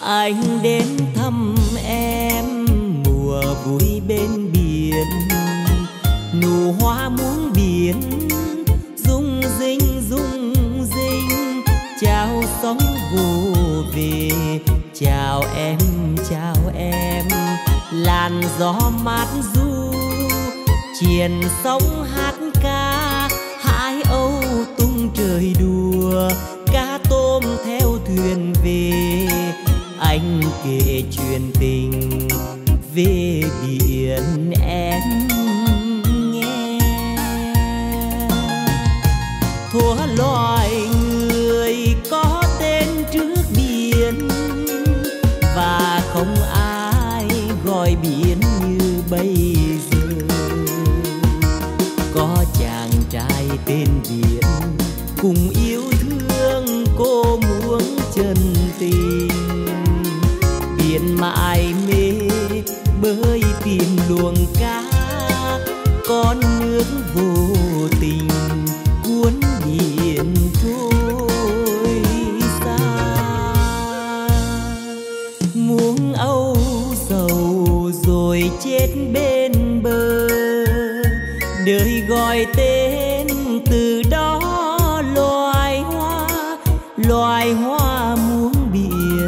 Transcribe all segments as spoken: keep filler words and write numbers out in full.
Anh đến thăm em mùa vui bên biển, nụ hoa muống biển rung rinh rung rinh, chào sóng vô về, chào em chào em, làn gió mát du triền sóng hát ca, hải âu tung trời đùa, cá tôm theo thuyền về, anh kể chuyện tình về biển em nghe. Thuở loài người có tên trước biển, và không ai gọi biển như bây giờ. Có chàng trai tên biển cùng yêu thương cô muốn chân tình, biển mãi mê bơi tìm luồng cá, con nước vô tình cuốn biển trôi xa. Muống âu sầu rồi chết bên bờ, đời gọi tên từ đó loài hoa, loài hoa muống biển.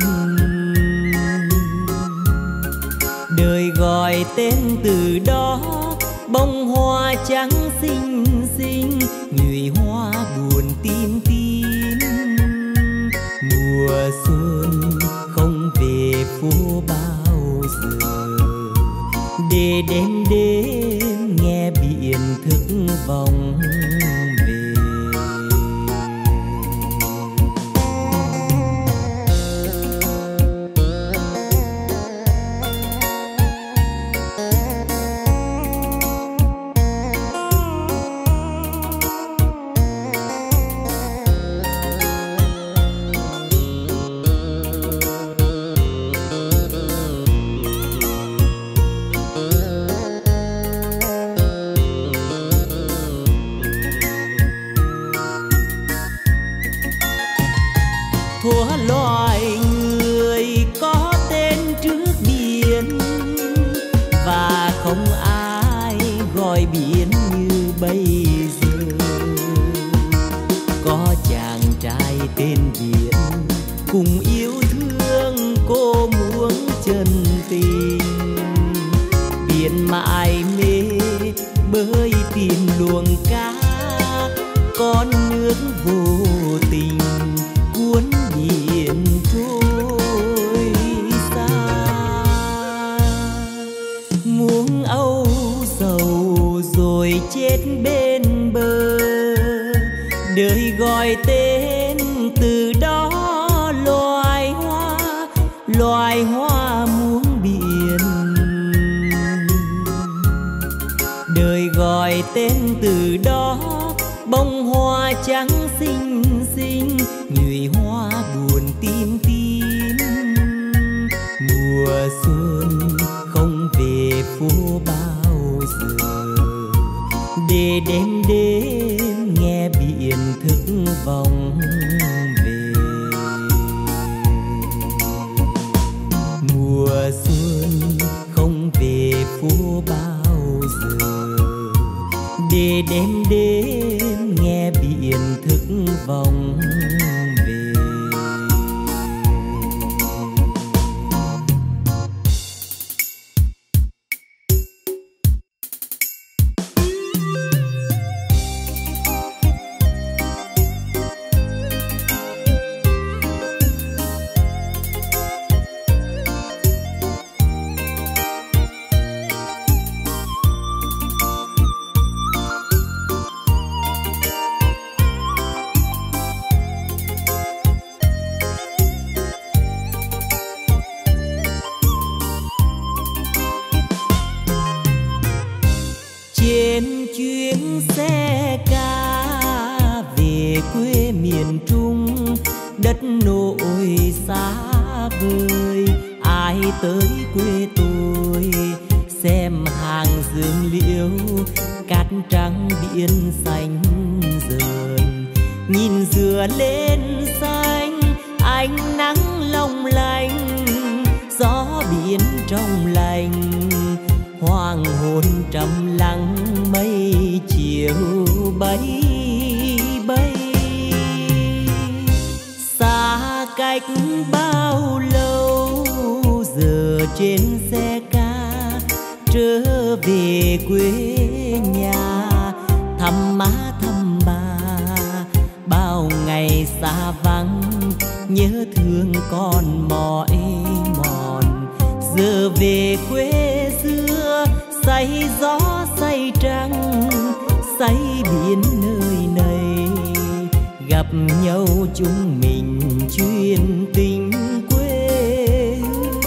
Đời gọi tên từ đó bông hoa trắng xinh xinh, nhụy hoa buồn tim tim. Mùa xuân không về phố bao giờ, để đêm đêm nghe biển thức vòng về. Thuở loài người có tên trước biển, và không ai gọi biển như bây giờ. Có chàng trai tên biển cùng yêu thương cô muốn chân tình, biển mãi mê bơi tìm luồng cá, con nước vô tình cuốn biển trôi xa. Muống âu sầu rồi chết bên bờ, đời gọi tên từ đó loài hoa, loài hoa muống biển. Đời gọi tên từ đó bông hoa trắng xinh xinh, nhụy hoa buồn tim tim. Mùa xuân không về phố bao giờ, để đêm đêm nghe biển thức vòng về. Mùa xuân không về phố bao giờ, để đêm đêm nghe biển thức vòng về. Trên chuyến xe ca về quê miền Trung, đất nội xa vời, ai tới quê tôi xem hàng dương liễu, cát trắng biển xanh dờn. Nhìn dừa lên xanh, ánh nắng long lanh trong lành, hoàng hôn trầm lắng mây chiều bay bay. Xa cách bao lâu giờ trên xe ca trở về quê nhà, thăm má thăm bà bao ngày xa vắng, nhớ thương con mỏi mòn. Giờ về quê xưa say gió say trăng, say biển nơi này, gặp nhau chúng mình chuyên tình quê.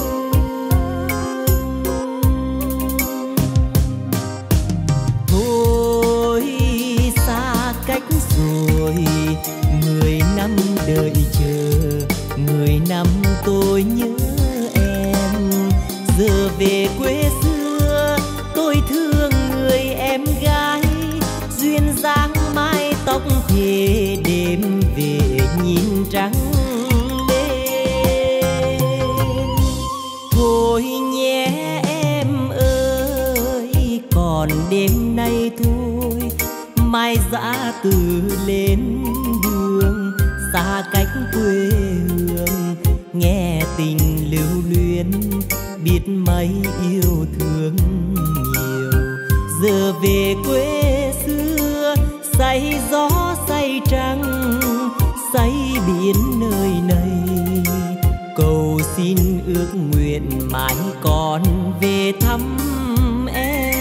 Thôi xa cách rồi, mười năm đợi chờ, mười năm tôi nhớ em. Giờ về quê xưa tôi thương người em gái, duyên dáng mái tóc thề đêm về nhìn trắng lên. Thôi nhé em ơi, còn đêm nay thôi, mai dã từ lên đường, xa cách quê hương, nghe tình lưu luyến, biết mấy yêu thương nhiều. Giờ về quê xưa say gió say trăng, say biển nơi này, cầu xin ước nguyện mãi còn về thăm em.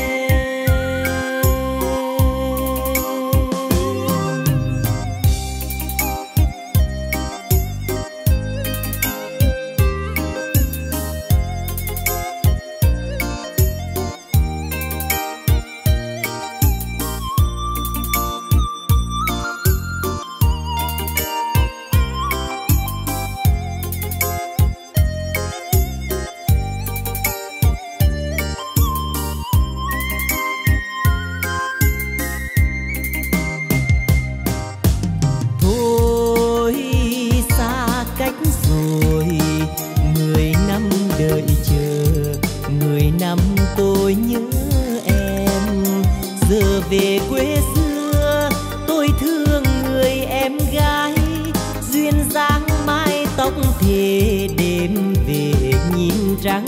Tôi nhớ em, giờ về quê xưa tôi thương người em gái, duyên dáng mái tóc thề đêm về nhìn trắng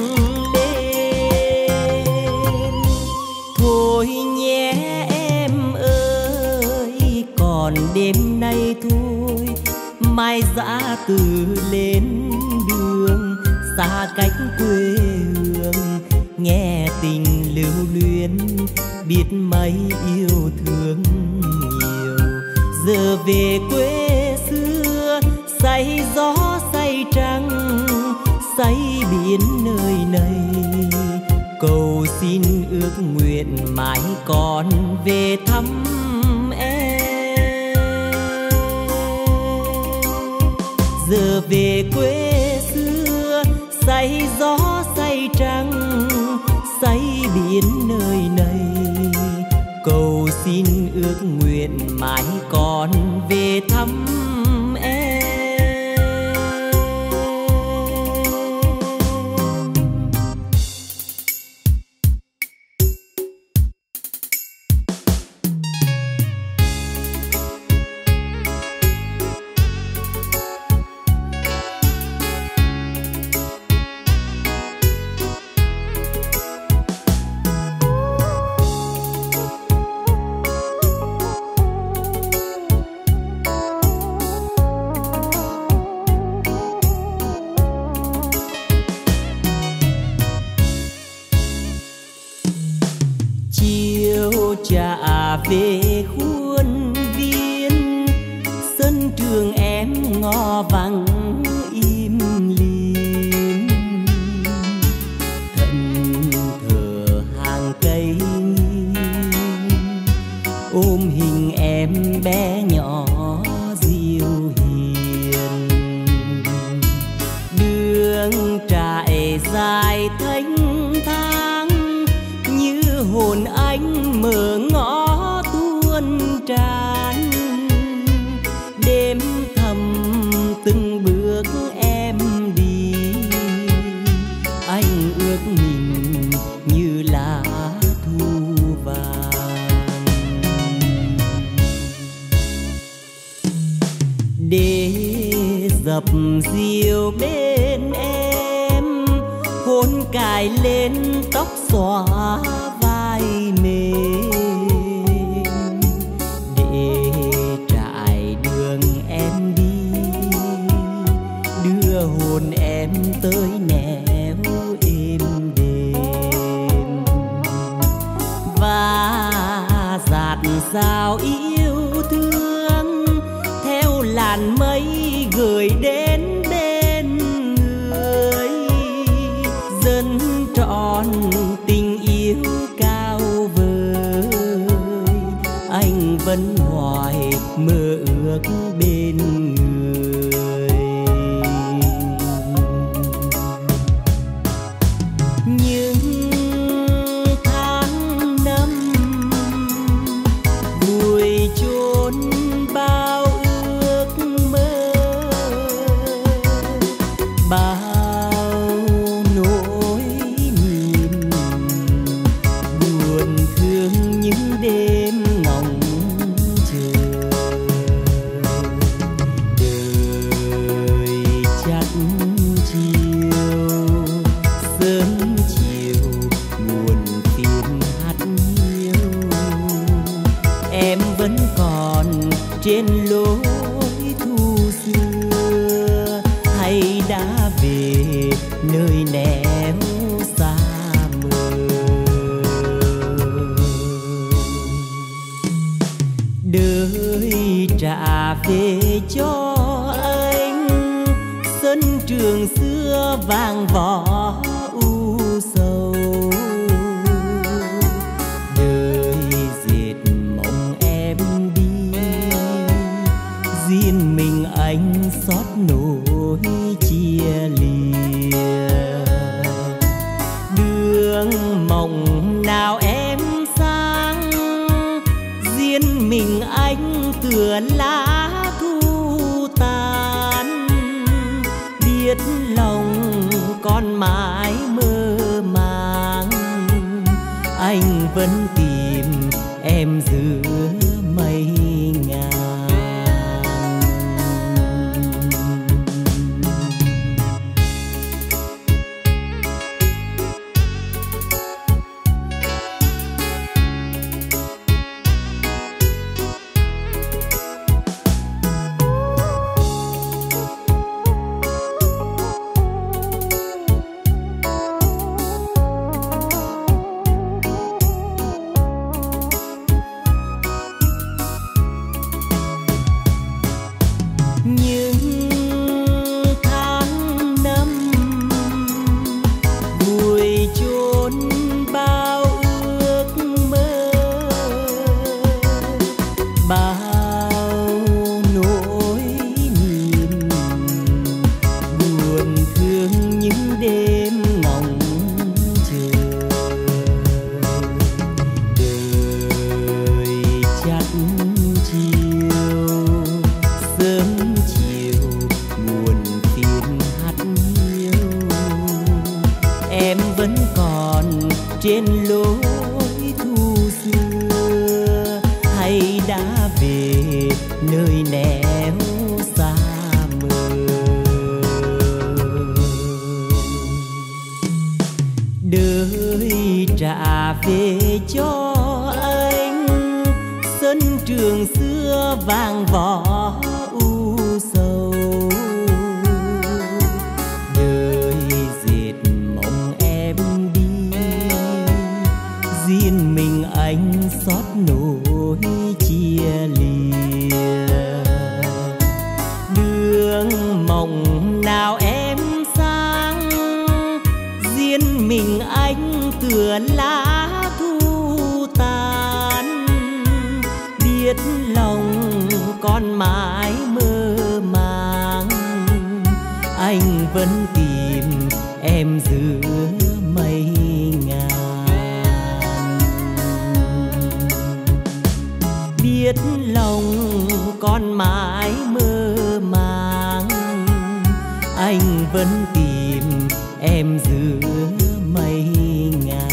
lên. Thôi nhé em ơi, còn đêm nay thôi, mai dã từ lên đường, xa cách quê hương, nghe tình lưu luyến, biết mấy yêu thương nhiều. Giờ về quê xưa say gió say trăng, say biển nơi này, cầu xin ước nguyện mãi còn về thăm em. Giờ về quê xưa say gió say trăng, say biển nơi này, cầu xin ước nguyện mãi còn về thăm em. Trả về khuôn viên, sân trường em ngõ vắng im lìm, thẫn thờ hàng cây ôm hình em bé nhỏ dịu hiền. Đường trải dài thanh thang như hồn anh mở ngõ tuôn tràn, đêm thầm từng bữa mềm dịu bên em, hôn cài lên tóc xõa vai mềm, để trải đường em đi, đưa hồn em tới nẻo êm đềm, và dạt dào yêu thương theo làn mây gửi đến bên người, dâng trọn tình yêu cao vời. Anh vẫn hoài mơ ước bên người. Những tháng năm vui chốn bao ước mơ, bao nỗi niềm buồn thương những đêm ngóng chờ. Đời chắc chiều sớm chiều buồn phiền hát hiu, em vẫn còn trên lối thu xưa, hay đã về nơi nẻo xa mờ. Đời trả về cho anh sân trường xưa vàng vỏ u sầu. Đời dệt mộng em đi, riêng mình anh xót nỗi chia lìa. Đường mộng nào em sang, riêng mình anh tựa lá thu tàn. Biết lòng con mãi mơ màng, anh vẫn tìm em giữa mây ngàn. Trên lối thu xưa, hay đã về nơi nẻo xa mờ. Đời trả về cho anh sân trường xưa vàng vỏ u sầu. Đời dệt mộng em đi, riêng mình anh xót nỗi chia lìa. Đường mộng nào em sang, riêng mình anh tựa lá thu tàn. Biết lòng con mãi mơ màng, anh vẫn tìm em giữa mây ngàn. Biết lòng con mãi mơ màng, anh vẫn tìm em giữa mây ngàn.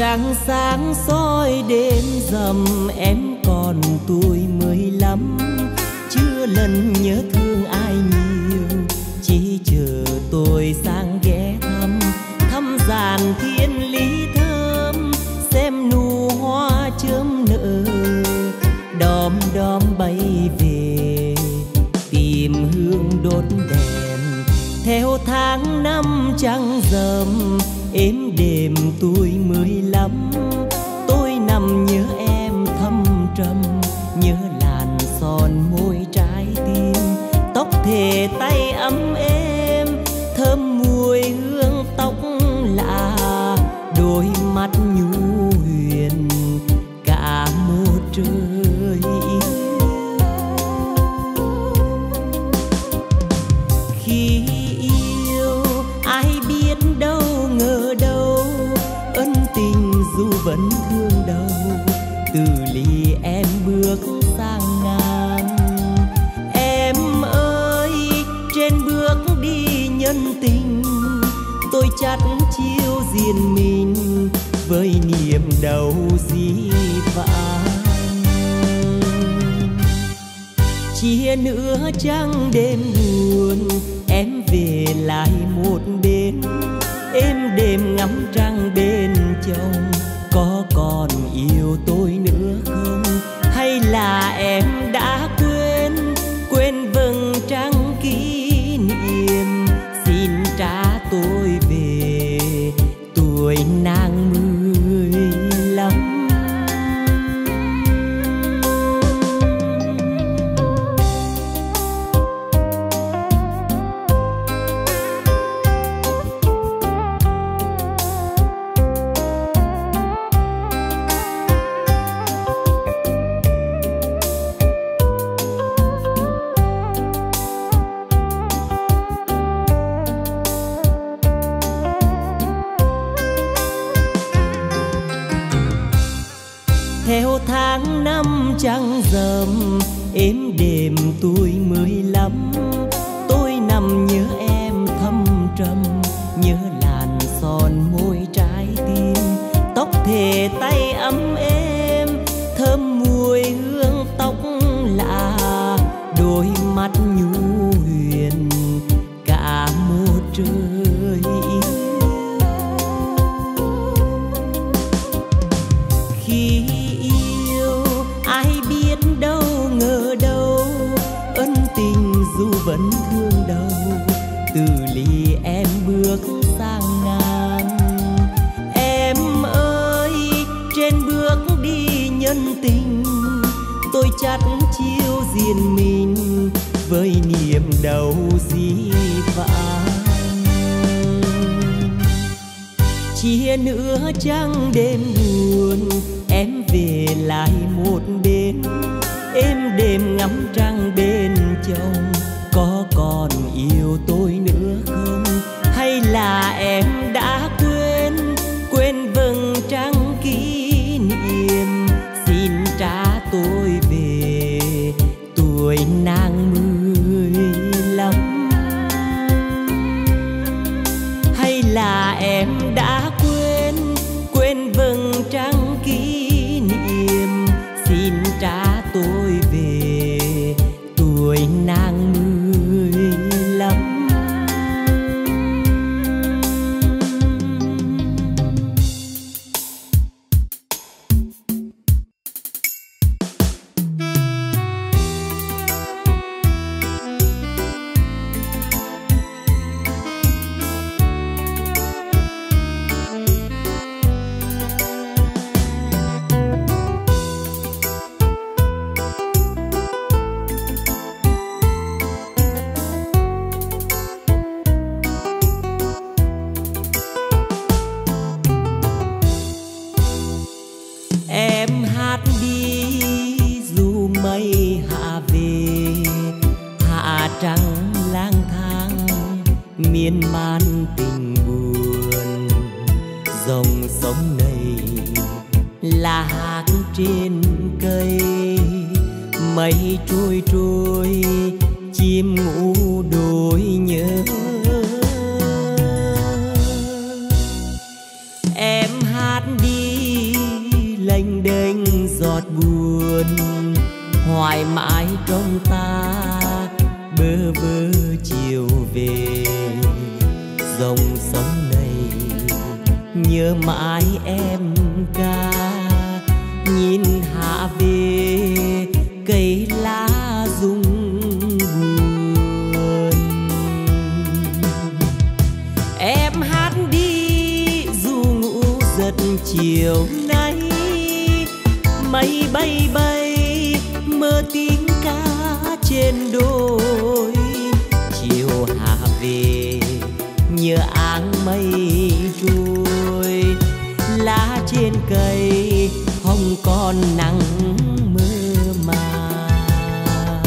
trăng sáng soi đêm rằm, em còn tuổi mười lăm, chưa lần nhớ thương ai nhiều, chỉ chờ tôi sang ghé thăm, thăm giàn thiên lý thơm, xem nụ hoa chớm nở, đom đóm bay về tìm hương đốt đèn. Theo tháng năm trăng rằm, êm đềm tuổi mười lăm, tôi nằm nhớ em thâm trầm, nhớ làn son môi trái tim, tóc thề tay ấm êm, thơm mùi hương tóc lạ, đôi mắt nhu huyền cả một trời yêu. Khi yêu ai biết đâu ngờ đâu, ân tình dù vẫn thương đau, từ ly em bước sang ngàn. Em ơi trên bước đi nhân tình, tôi chắt chiêu riêng mình với niềm đau dĩ vãng. Chia nữa trăng đêm buồn, em về lại một bên, êm đềm ngắm trăng bên chồng. Có còn yêu tôi nữa không, hay là em đã quên, quên vầng trăng kỷ niệm. Xin trả tôi về tuổi nàng mười lăm. Theo tháng năm trăng rằm, êm đềm tuổi mười lăm, tôi nằm nhớ em thâm trầm, nhớ làn son môi trái tim, tóc thề tay ấm êm, thơm mùi hương tóc lạ, đôi mắt nhu huyền cả một trời yêu. Khi đâu ngờ đâu, ân tình dù vẫn thương đau, từ ly em bước sang ngàn. Em ơi trên bước đi nhân tình, tôi chắt chiêu riêng mình với niềm đau dĩ vãng. Chia nữa trăng đêm buồn, em về lại một bên, êm đềm ngắm trăng bên chồng. Có còn yêu tôi nữa không, hay là em đã quên, quên vầng trăng kỷ niệm. Xin trả tôi về tuổi nàng mười lăm, hay là em đã quên, quên vầng trăng kỷ niệm. Xin trả tôi về tuổi nàng mười lăm. Trăng lang thang miên man tình buồn, dòng sông này là hát trên cây, mây trôi trôi chim ngủ đôi nhớ. Em hát đi giọt buồn hoài mãi trong ta bơ vơ chiều về. Dòng sông này nhớ mãi em ca, nhìn hạ về cây lá rung buồn. Em hát đi dù ngủ giật chiều nay, mây bay bay mơ tiếng ca trên đồi. Chiều hạ về nhớ áng mây trôi, lá trên cây không còn nắng mơ màng.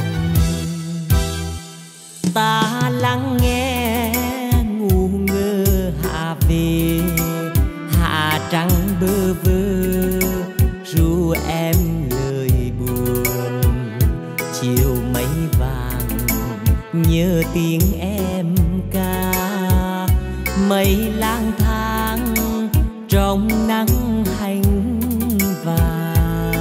Ta lắng nghe ngu ngơ hạ về, hạ trắng bơ vơ ru em lời buồn. Chiều mây vàng nhớ tiếng em ca, mây lang thang trong nắng hành vàng.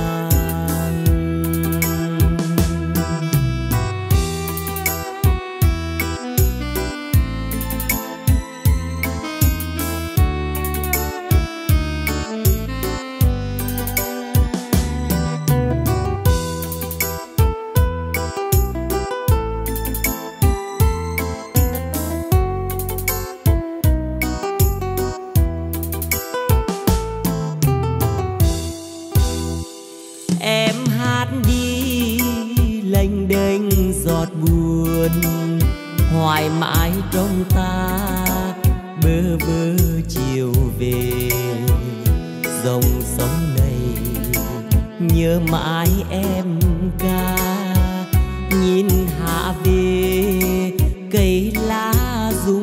Giọt buồn hoài mãi trong ta bơ vơ chiều về. Dòng sông này nhớ mãi em ca, nhìn hạ về cây lá rung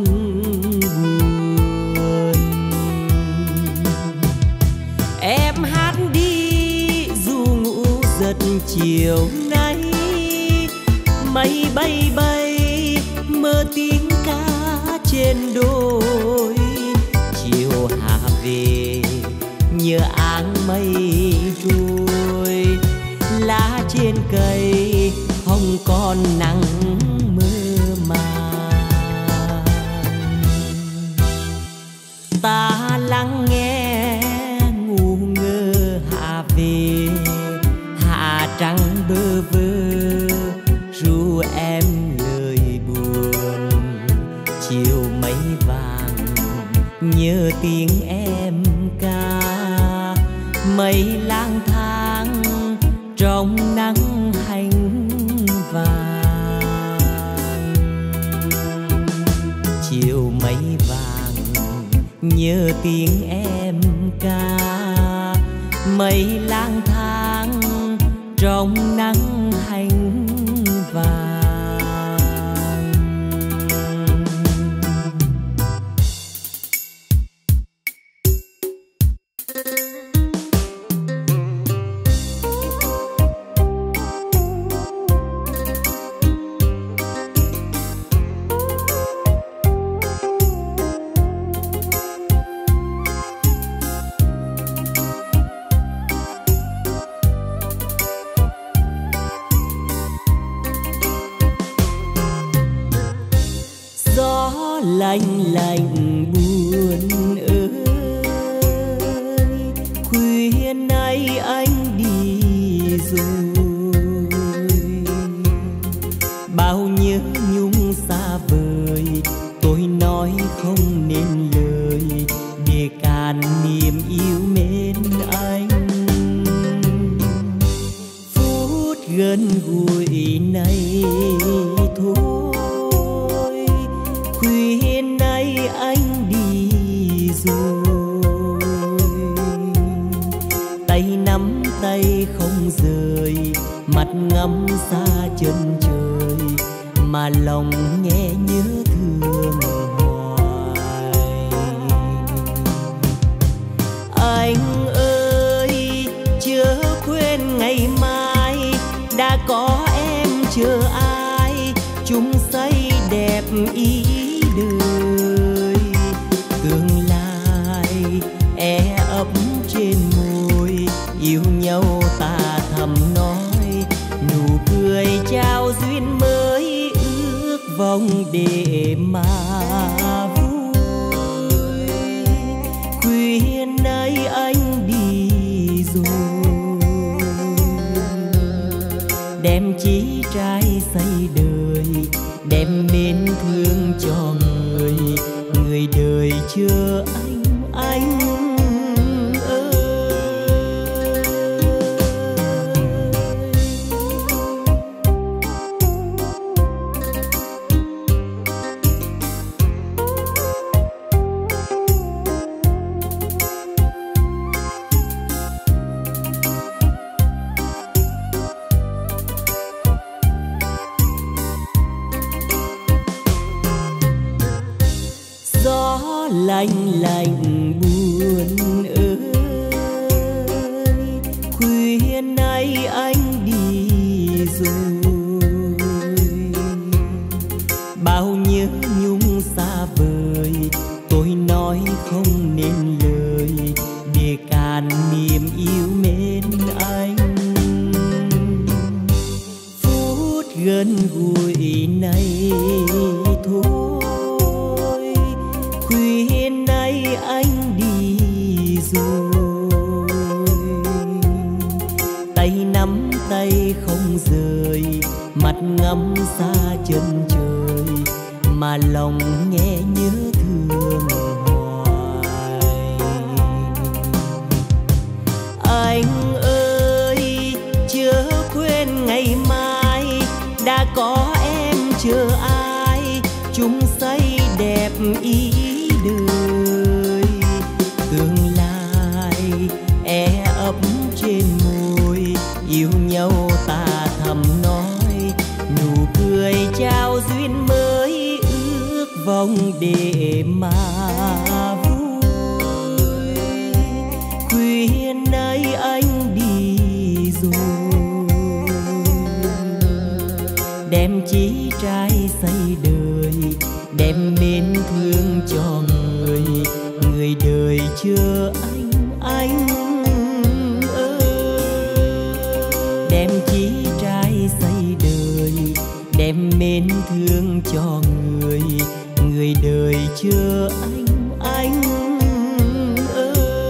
buồn. Em hát đi dù ngủ giật chiều nay, mây bay bay mơ tiếng ca trên đồi. Chiều hạ về nhớ áng mây trôi, lá trên cây không còn nắng mơ màng. Ta lắng nghe ngu ngơ hạ về, hạ trắng bơ vơ ru em lời buồn. Chiều mây vàng nhớ tiếng em ca, mây lang thang trong nắng hành vàng. Chiều mây vàng nhớ tiếng em ca, mây lang thang trong nắng hành vàng. Lạnh lạnh buồn ơi, khuya nay anh đi rồi. Bao nhớ nhung xa vời tôi nói không nên lời, để cạn niềm yêu mến anh. Phút gần gũi này thôi, khuya nay anh đi rồi. Tay nắm tay không rời, mắt ngắm xa chân trời, mà lòng nghe nhớ thương hoài. Anh ơi chớ quên ngày mai, đã có em chờ ai chung xây đẹp ý đời. Tương lai e ấp trên môi, yêu nhau ta chào duyên mới ước vọng để mà vui. Khuya nay anh đi rồi, đem chí trai xây đời, đem mến thương cho người, người đời chưa anh anh lạnh lạnh buồn ơi. Khuya nay anh đi rồi, bao nhớ nhung xa vời, tôi nói không nên lời để cạn niềm yêu mến anh. Phút gần gũi này thôi, khuya nay anh đi rồi, tay nắm tay không rời, mặt ngắm xa chân trời, mà lòng nghe nhớ thương hoài. Anh ơi chớ quên ngày mai, đã có em chờ ai, chung xây đẹp ý đời. Tương lai e ấp trên môi, yêu nhau ta thầm nói, nụ cười chào duyên mới ước vọng để mà vui. Khuya nay anh đi rồi, đem chí trai xây đời, đem mến thương cho người, người đời chưa anh anh ơi. Đem chí trai xây đời, đem mến thương cho người, người đời chưa anh anh ơi.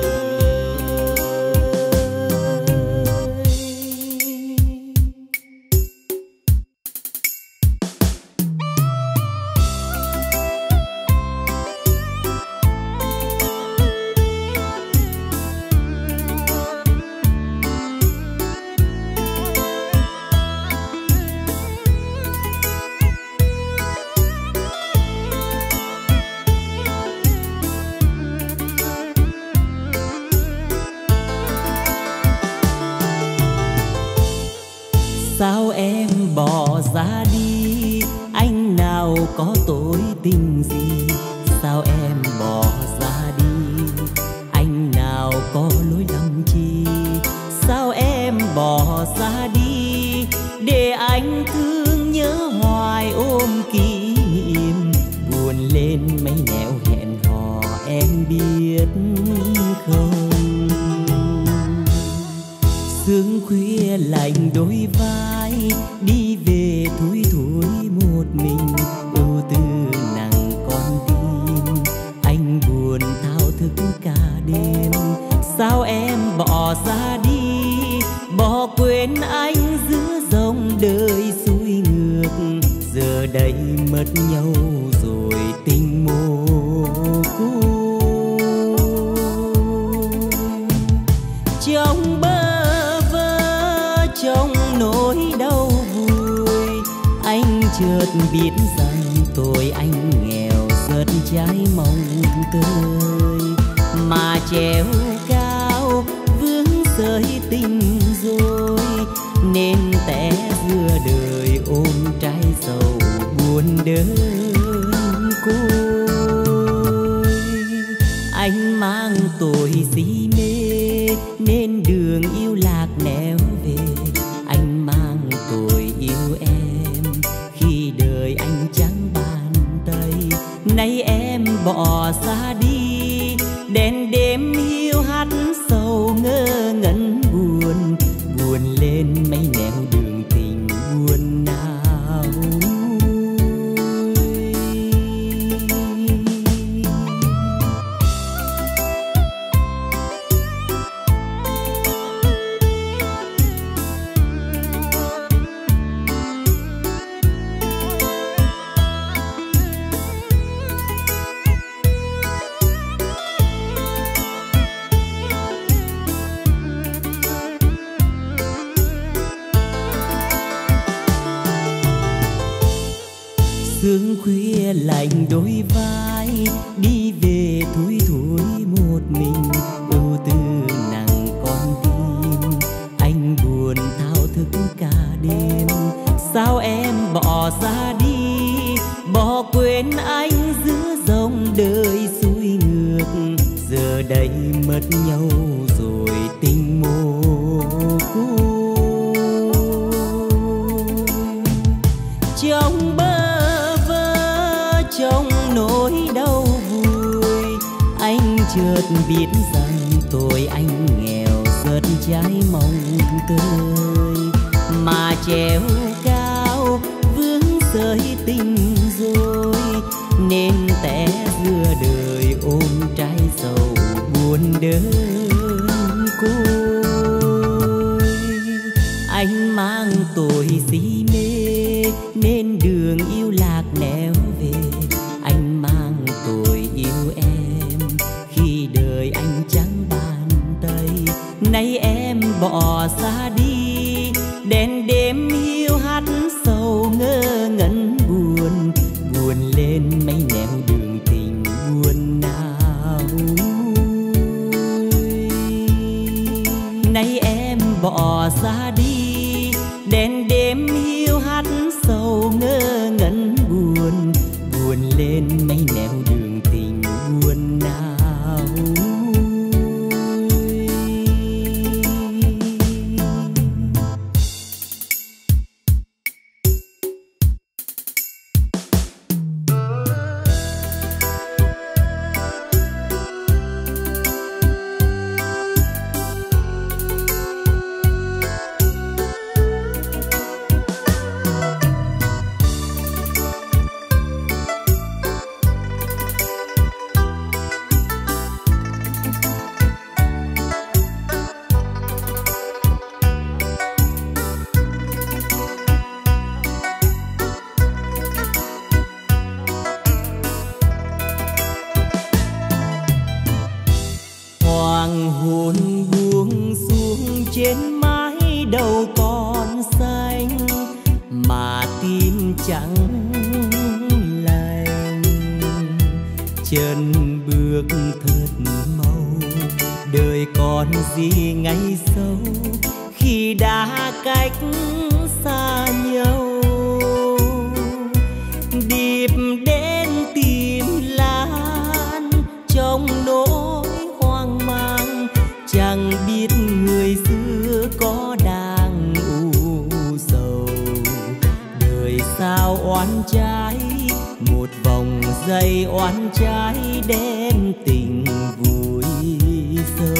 Sao em bỏ ra đi, anh nào có tội tình gì? Sao em bỏ ra đi, anh nào có lỗi lầm chi? Sao em bỏ ra đi, để anh thương nhớ hoài ôm kỷ niệm, buồn lên mấy nẻo hẹn hò em biết không? Sương khuya lạnh đôi vai, đi về thui thủi một mình, ưu tư nặng con tim, anh buồn thao thức cả đêm. Sao em bỏ ra đi, bỏ quên anh giữa dòng đời xuôi ngược, giờ đây mất nhau rồi tình mồ côi. Trong bơ vơ trong nỗi đau vui, anh chợt biết rằng tôi anh nghèo rất trái mong tươi, mà treo cao vướng sợi tình rồi, nên té giữa đời ôm trái sầu buồn đơn côi. Anh mang tội si mê nên đường yêu lạc nẻo về, anh mang tội yêu em khi đời anh chẳng bàn tay. Nay em bỏ ra đi, đèn đêm hiu hắt sầu ngơ ngẩn buồn, buồn lên mấy nẻo đường tình buồn nào. sương khuya lạnh đôi vai, đi về thui thối một mình, ưu tư nặng con tim. Anh buồn thao thức cả đêm, sao em bỏ ra đi, bỏ quên anh giữa dòng đời xuôi ngược. Giờ đây mất nhau rồi tình mồ côi, trong bơ vơ trong nỗi đau vui. Anh chợt biết rằng tôi anh nghèo rất trái mong tươi, mà treo cao vướng sợi tình rồi, nên té giữa đời ôm trái sầu buồn đơn côi. Anh mang tội si mê nên đường yêu lạc nẻo về, anh mang tội yêu em khi đời anh chẳng bàn tay. Nay em bỏ ra đi, đèn đêm hiu hắt sầu ngơ ngẩn buồn, buồn lên mấy nẻo đường tình buồn nào. Nay em bỏ ra đi, đèn đêm hiu hắt sầu ngơ ngẩn buồn, buồn lên mấy nẻo đường tình buồn nào. Hoàng hôn buông xuống trên mái đầu con xanh, mà tim chẳng lành. Chân bước thật mau, đời còn gì ngày sau khi đã cách xa nhau. Điệp đến tìm Lan trong nỗi hoang mang, chẳng biết người xưa có đang u sầu. Đời sao oán trái, một vòng dây oán trái đem tình vùi sâu.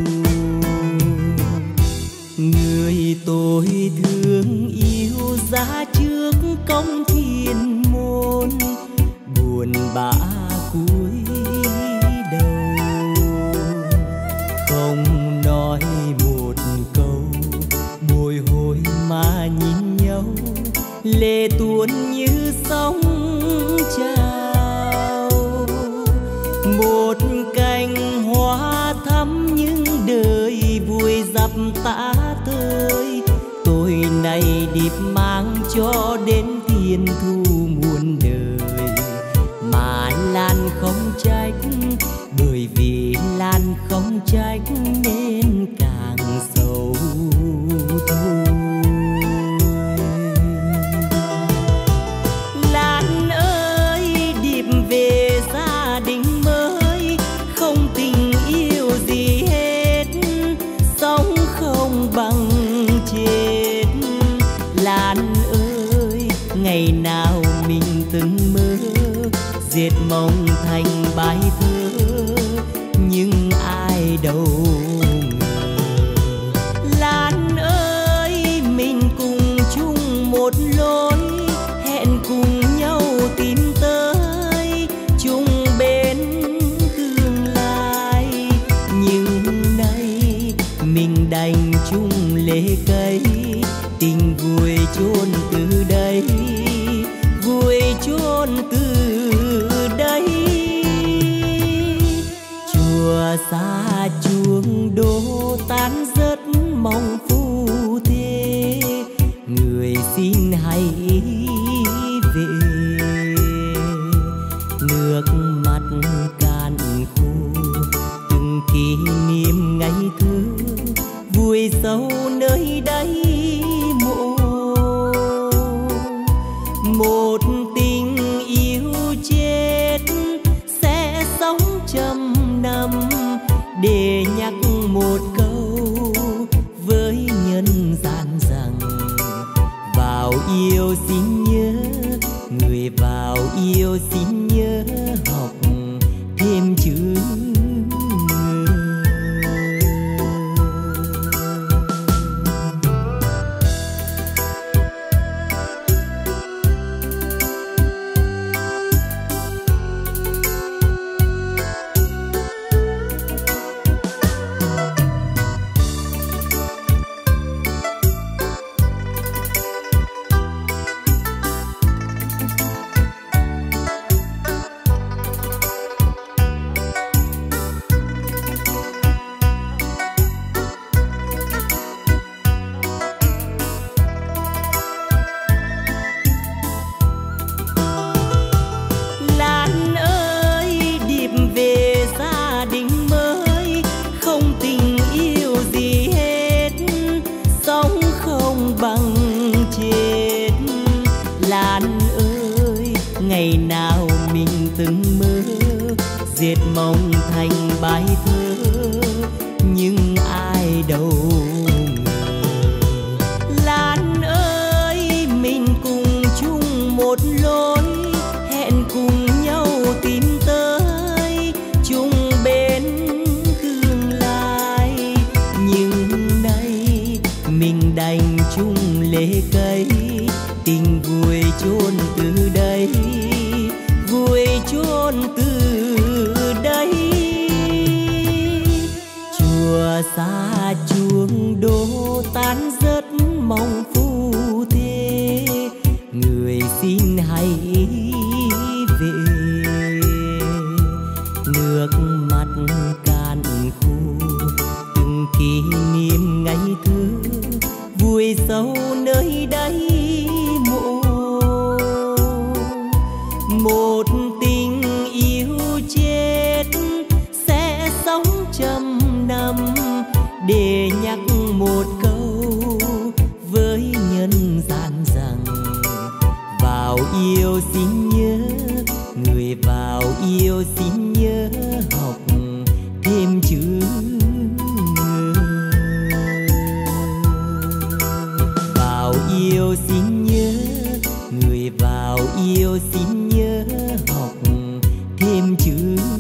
Người tôi thương yêu giá trước cổng thiên môn, buồn bã cúi đầu không nói một câu, bồi hồi mà nhìn nhau, lệ tuôn như sóng trào. Một cành hoa thắm nhưng đời vui dập tã tơi, tôi này điệp mang cho đến thiên thu muôn đời. Mà Lan không trách, bởi vì Lan không trách nên càng sầu thôi. Lan ơi, điệp về gia đình mới, không tình yêu gì hết, sống không bằng chết. Lan ơi, ngày nào mình từng mơ dệt mộng thành bài thơ, nhưng ai đâu ngờ. Lan ơi, mình cùng chung một lối, hẹn cùng nhau tìm tới chung bên tương lai. Nhưng nay mình đành chung lệ cây, tình vui chôn từ đây, vui chôn từ đây. Chùa xa chuông đổ tan rất mong phu thê, người xin hãy về. yêu xin nhớ, người vào yêu xin nhớ học thêm chữ. dệt mong thành bài thơ, nhưng ai đâu ngờ. Lan ơi, mình cùng chung một lối, hẹn cùng nhau tìm tới chung bên tương lai. Nhưng nay mình đành chung lệ cây, tình vui chôn từ đây, vui chôn từ đây. Chùa xa chuông đổ tan rất mong phu thê, người xin hãy về. Nước mắt cạn khô từng kỷ niệm ngày thơ, vui sâu nơi đây mộ. Một tình yêu chết sẽ sống trăm năm, để nhắc một câu với nhân gian rằng vào yêu xin nhớ, người vào yêu xin nhớ học thêm chữ. Vào yêu xin nhớ, người vào yêu xin nhớ học thêm chữ.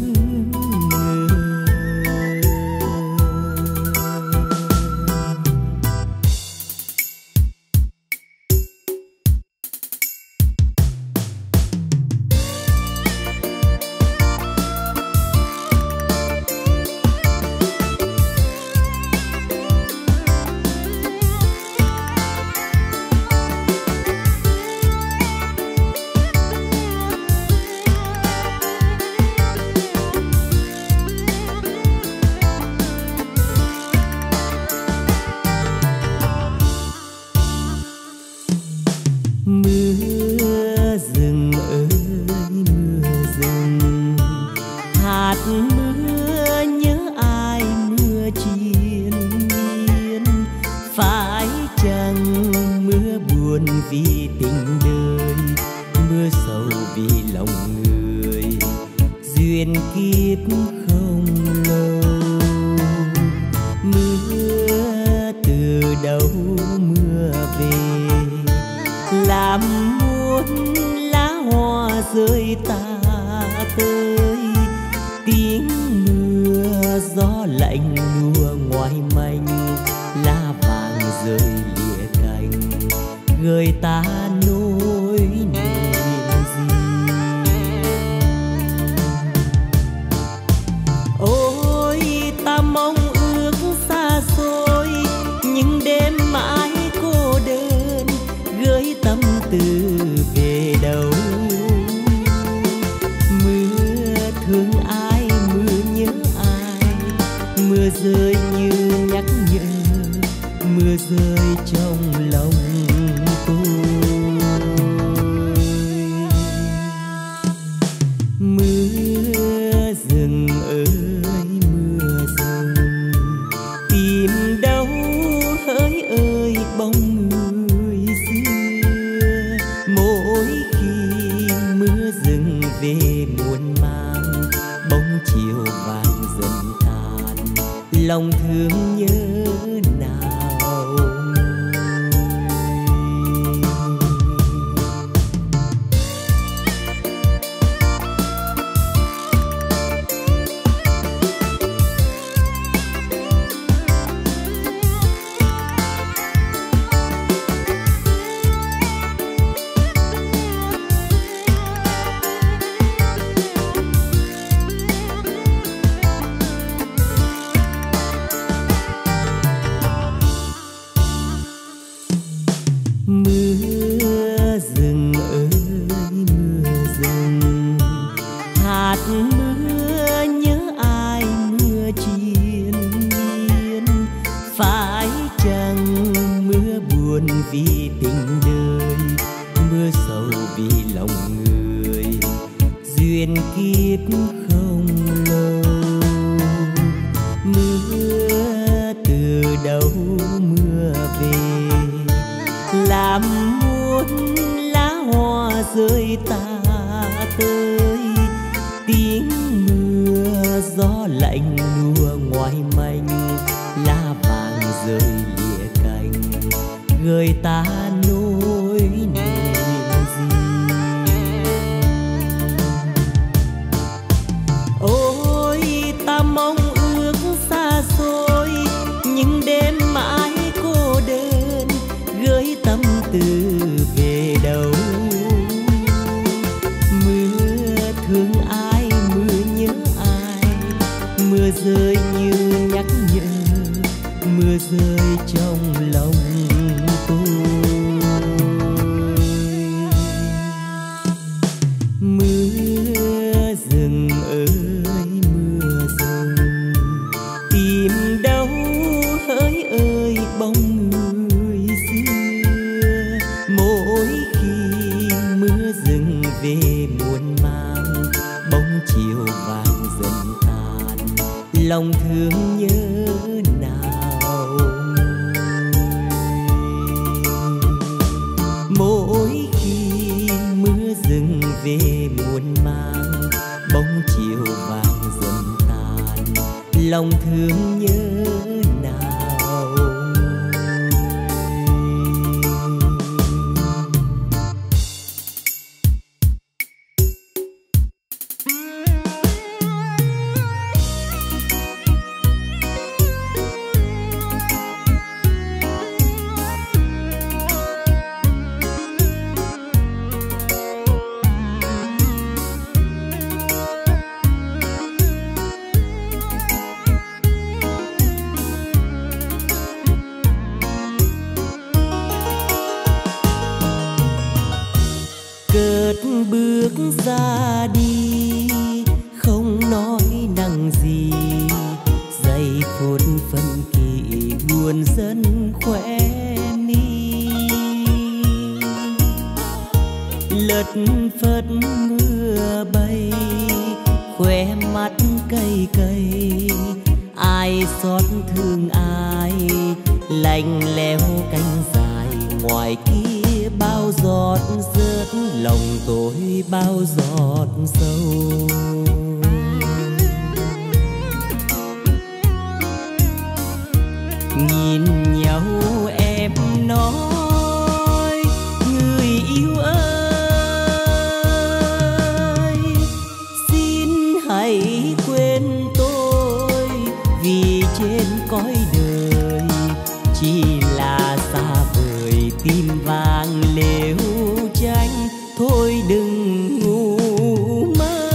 Mưa rơi như nhắc nhở, mưa rơi trong lòng tôi. Mưa rừng ơi mưa rừng, hạt mưa nhớ ai mưa triền miên. Phải chăng mưa buồn vì tình đời, mưa sầu vì lòng người, duyên kiếp không lâu. Mưa từ đâu mưa về, làm muôn lá hoa rơi tả tơi. Tiếng mưa gió lạnh lùa ngoài manh, lá vàng rơi lìa cành, gợi ta nỗi niềm riêng. Ôi ta mong ước xa xôi, nhưng đêm mãi cô đơn, gửi tâm tư về đâu. Mưa thương ai mưa nhớ ai, mưa rơi như nhắc nhở, mưa rơi trong lòng tôi. Mưa rừng ơi mưa rừng, tìm đâu hỡi ơi bóng người xưa. Mỗi khi mưa rừng về muôn mang, bóng chiều vàng dần tàn, lòng thương nhớ nào nguôi. Mỗi khi mưa rừng về muôn mang, bóng chiều vàng dần tàn, lòng thương nhớ nào nguôi. Cất bước ra đi, không nói năng gì, giây phút phân kỳ buồn dân khóe mi. Lất phất mưa bay, khóe mắt cay cay, ai xót thương ai, lạnh lẽo cánh dài ngoài kia bao giọt rớt, lòng tôi bao giọt sâu. Nhìn nhau em nói, người yêu ơi, xin hãy quên tôi, vì trên cõi đời chỉ là xa vời tim vàng lêu tranh. Thôi đừng ngu mơ,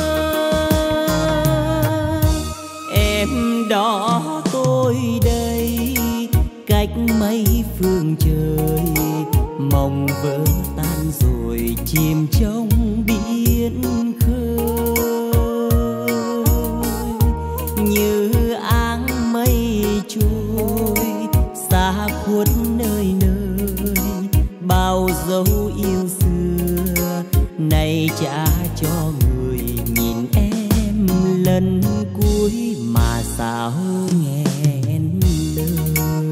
em đó tôi đây, cách mấy phương trời, mong vỡ tan rồi chìm trong biển khơi. Như áng mây trôi xa khuất nơi nơi, bao dấu yêu xưa nay trả cho người nhìn em lần cuối mà sao nghẹn lời.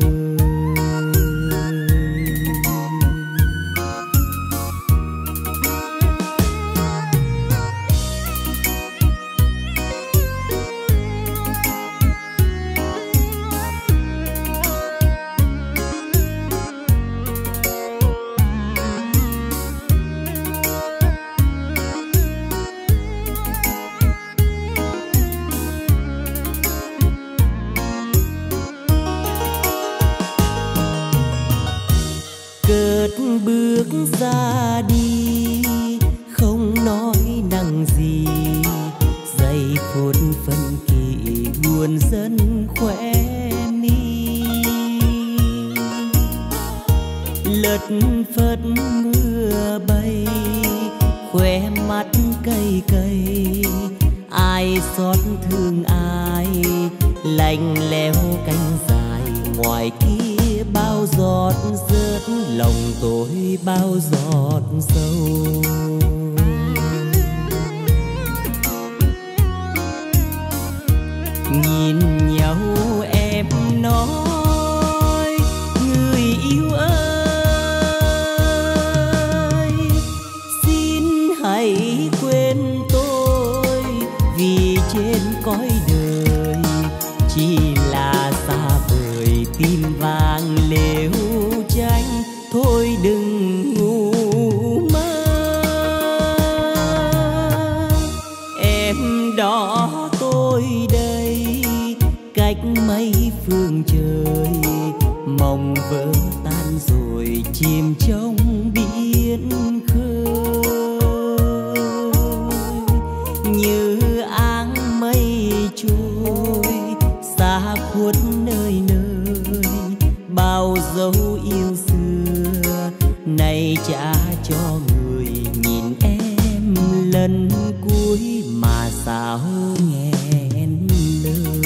Cất bước ra đi, không nói năng gì, giây phút phân kỳ buồn dân khóe mi. lất phất mưa bay, khóe mắt cay cay, ai xót thương ai, lạnh lẽo cánh dài ngoài kia bao giọt rớt, lòng tôi bao giọt sâu. Nhìn nhau em nói người yêu ơi, xin hãy quên tôi, vì trên cõi đời chỉ là xa vời tim vàng lêu tranh, thôi đừng ngu mơ. Em đó tôi đây cách mấy phương trời, mong vỡ tan rồi chìm trong biển khơi, như áng mây trôi xa khuất nơi nơi, bao dấu yêu xưa nay trả cho người nhìn em lần cuối mà sao nghẹn lời.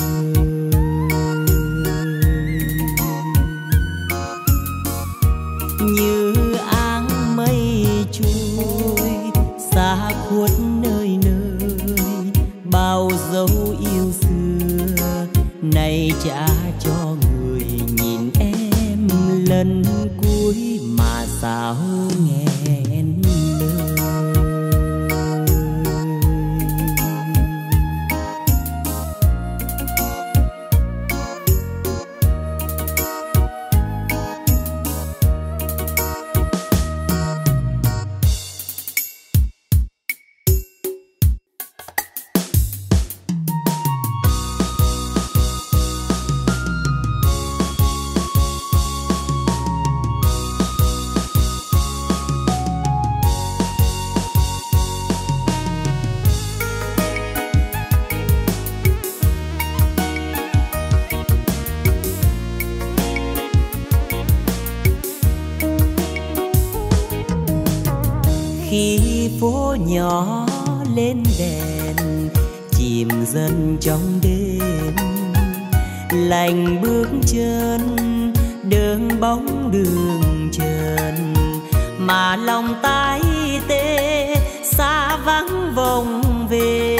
Như áng mây trôi xa khuất nơi nơi, bao dấu yêu xưa nay trả cho người nhìn em lần cuối mà sao nghẹn lời. Khi phố nhỏ lên đèn chìm dần trong đêm, lành bước chân đường bóng đường trần, mà lòng tái tê xa vắng vòng về.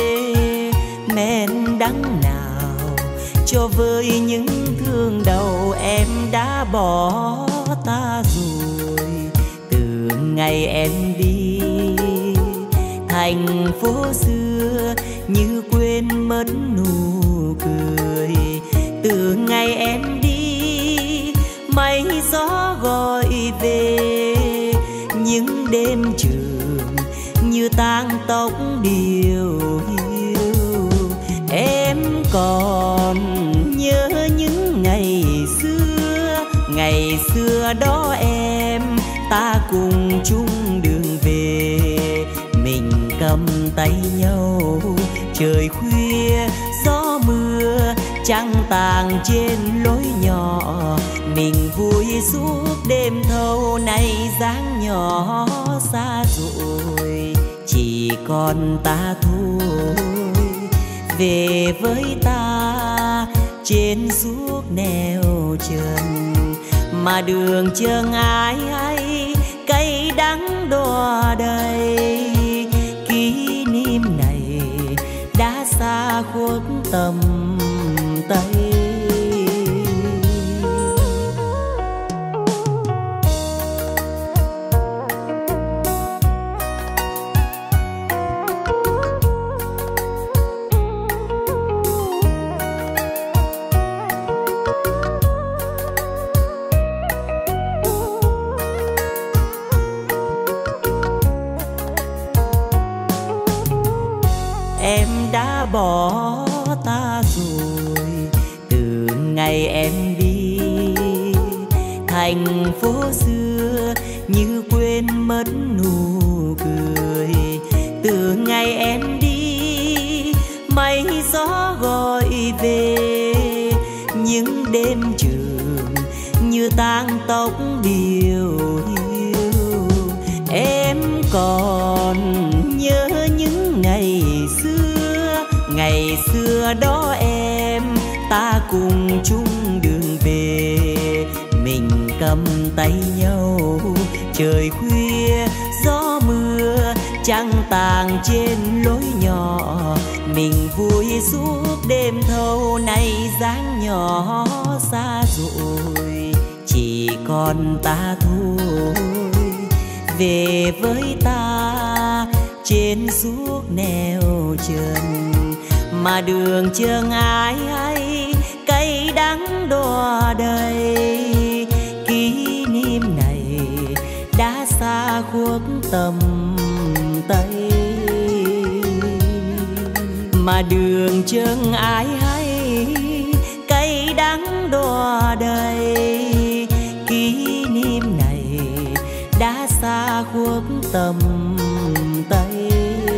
Men đắng nào cho với những thương đầu em đã bỏ ta rồi, từ ngày em đi thành phố xưa như quên mất nụ cười. Từ ngày em đi mây gió gọi về, những đêm trường như tang tóc điều hiu. Em còn nhớ những ngày xưa, ngày xưa đó em ta cùng chung đường về, mình cầm tay nhau trời khuya gió mưa trăng tàng trên lối nhỏ, mình vui suốt đêm thâu. Nay dáng nhỏ xa rồi chỉ còn ta thôi, về với ta trên suốt nẻo trần, mà đường chờ ai hay cay đắng đọa đầy. Kỷ niệm này đã xa khuất tầm tay. Em đã bỏ ta rồi từ ngày em đi, thành phố xưa như quên mất nụ cười. Từ ngày em đi mây gió gọi về, những đêm trường như tang tóc điều còn nhớ những ngày xưa, ngày xưa đó em ta cùng chung đường về, mình cầm tay nhau trời khuya gió mưa trăng tàng trên lối nhỏ, mình vui suốt đêm thâu. Nay dáng nhỏ xa rồi chỉ còn ta thôi, về với ta trên suốt nẻo chân, mà đường trường ai hay cay đắng đọa đầy. Kỷ niệm này đã xa khuất tầm tay, mà đường chân ai hay cay đắng đọa đầy. Kỷ niệm này đã xa khuất tầm tay.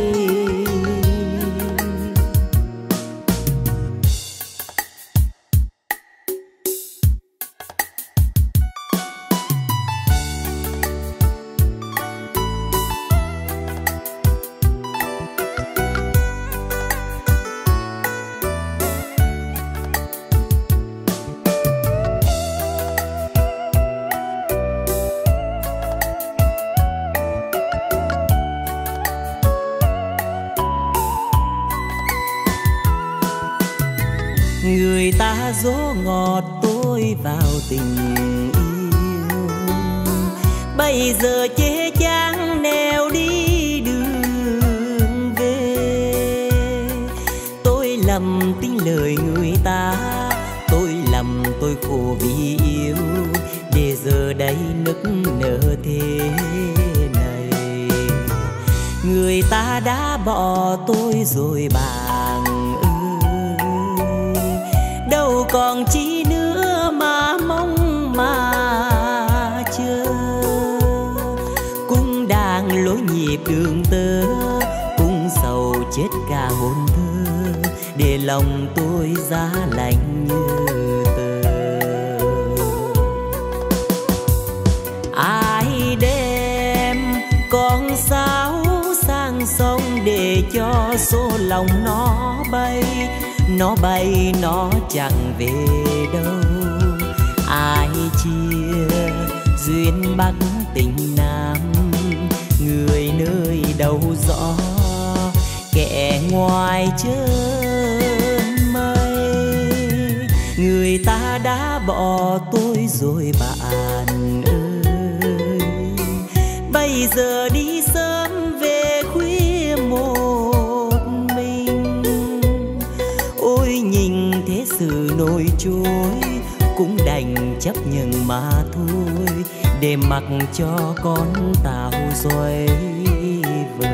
Người ta dỗ ngọt tôi vào tình yêu, bây giờ chê chán nẻo đi đường về. Tôi lầm tin lời người ta, tôi lầm tôi khổ vì yêu, để giờ đây nức nở thế này. Người ta đã bỏ tôi rồi bạn ơi, đâu còn chi nữa mà mong mà chờ. Cũng đang lối nhịp đường tơ, cũng sầu chết cả hồn thơ, để lòng tôi giá lạnh như tờ. Ai đem con sáo sang sông để cho số lòng nó bay, nó bay nó chẳng về đâu. Ai chia duyên Bắc tình Nam, người nơi đầu gió kẻ ngoài chân mây. Người ta đã bỏ tôi rồi bạn ơi, bây giờ đi sớm về khuya một mình. Ôi nhìn thế sự nổi trôi, cũng đành chấp nhận mà thôi, để mặc cho con tàu xoay vời.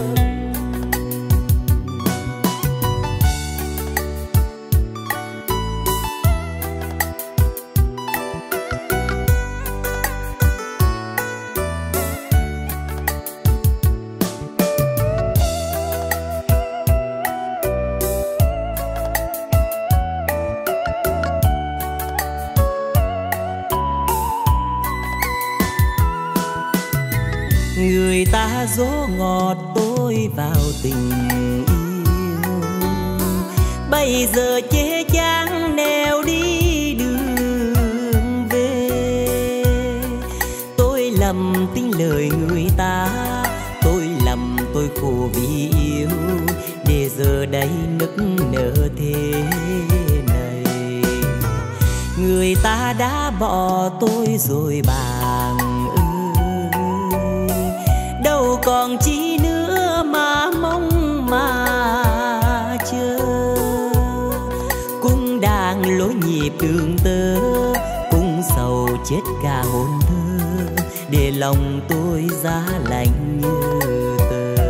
Người ta dỗ ngọt tôi vào tình yêu, bây giờ chê chán nẻo đi đường về. Tôi lầm tin lời người ta, tôi lầm tôi khổ vì yêu, để giờ đây nức nở thế này. Người ta đã bỏ tôi rồi bạn ơi, đâu còn chi nữa mà mong mà chờ. Cũng đang lối nhịp đường tơ, cũng sầu chết cả hồn thơ, để lòng tôi giá lạnh như tờ.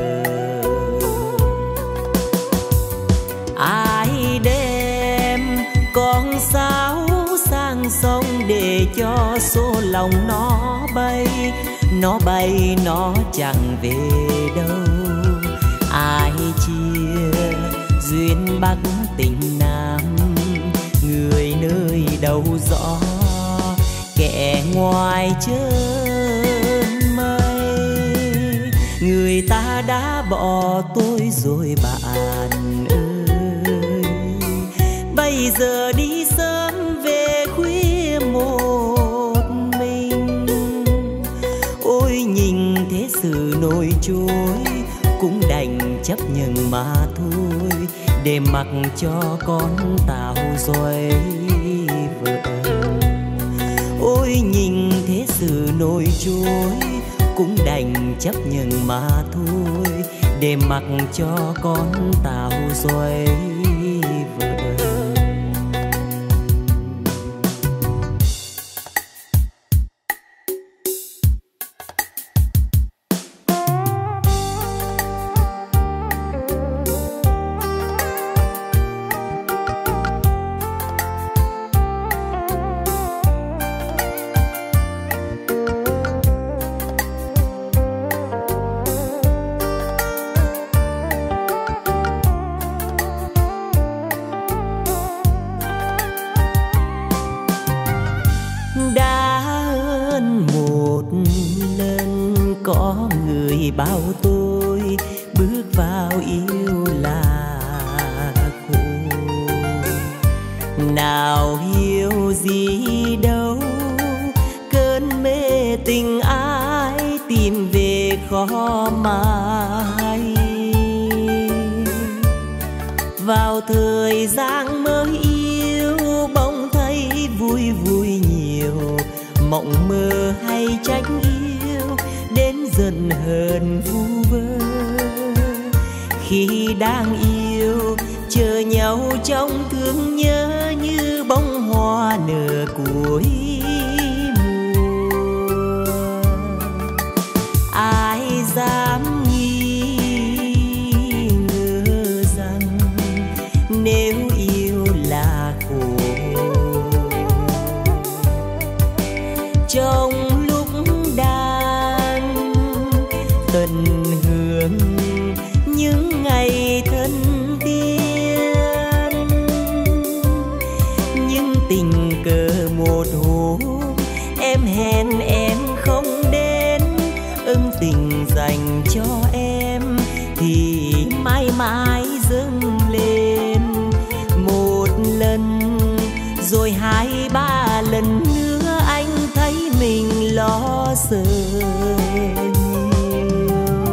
Ai đem con sáo sang sông để cho số lòng nó bay, nó bay nó chẳng về đâu. Ai chia duyên Bắc tình Nam, người nơi đầu gió kẻ ngoài chân mây. ta đã bỏ tôi rồi bạn ơi. Bây giờ đi sớm về khuya một mình. Ôi nhìn thế sự nổi trôi, cũng đành chấp nhận mà thôi, để mặc cho con tao rồi vợ. Ôi nhìn thế sự nổi trôi, cũng đành chấp nhận mà thôi, để mặc cho con tao rồi vợ. Bao tôi bước vào yêu là khổ, nào hiểu gì đâu cơn mê tình ai tìm về khó mãi. Vào thời gian mới yêu bỗng thấy vui vui nhiều, mộng mơ hay trách yêu đến dần hờn vu vơ. Khi đang yêu chờ nhau trong thương nhớ, như bông hoa nở cuối mùa. Ai dám nghi ngờ rằng nếu yêu là khổ. Trong lúc đang tận hưởng những ngày thân tiên, nhưng tình cờ một hôm em hẹn em không đến. Ân tình dành cho em thì mãi mãi dâng lên. Một lần rồi hai ba lần nữa anh thấy mình lo sợ nhiều.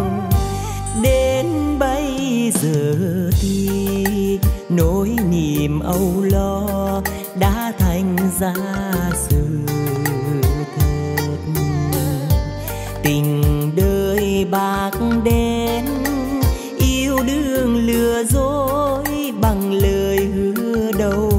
Đến bây giờ thì nỗi niềm âu lo đã thành ra sự thật. Tình đời bạc đen, yêu đương lừa dối bằng lời hứa đầu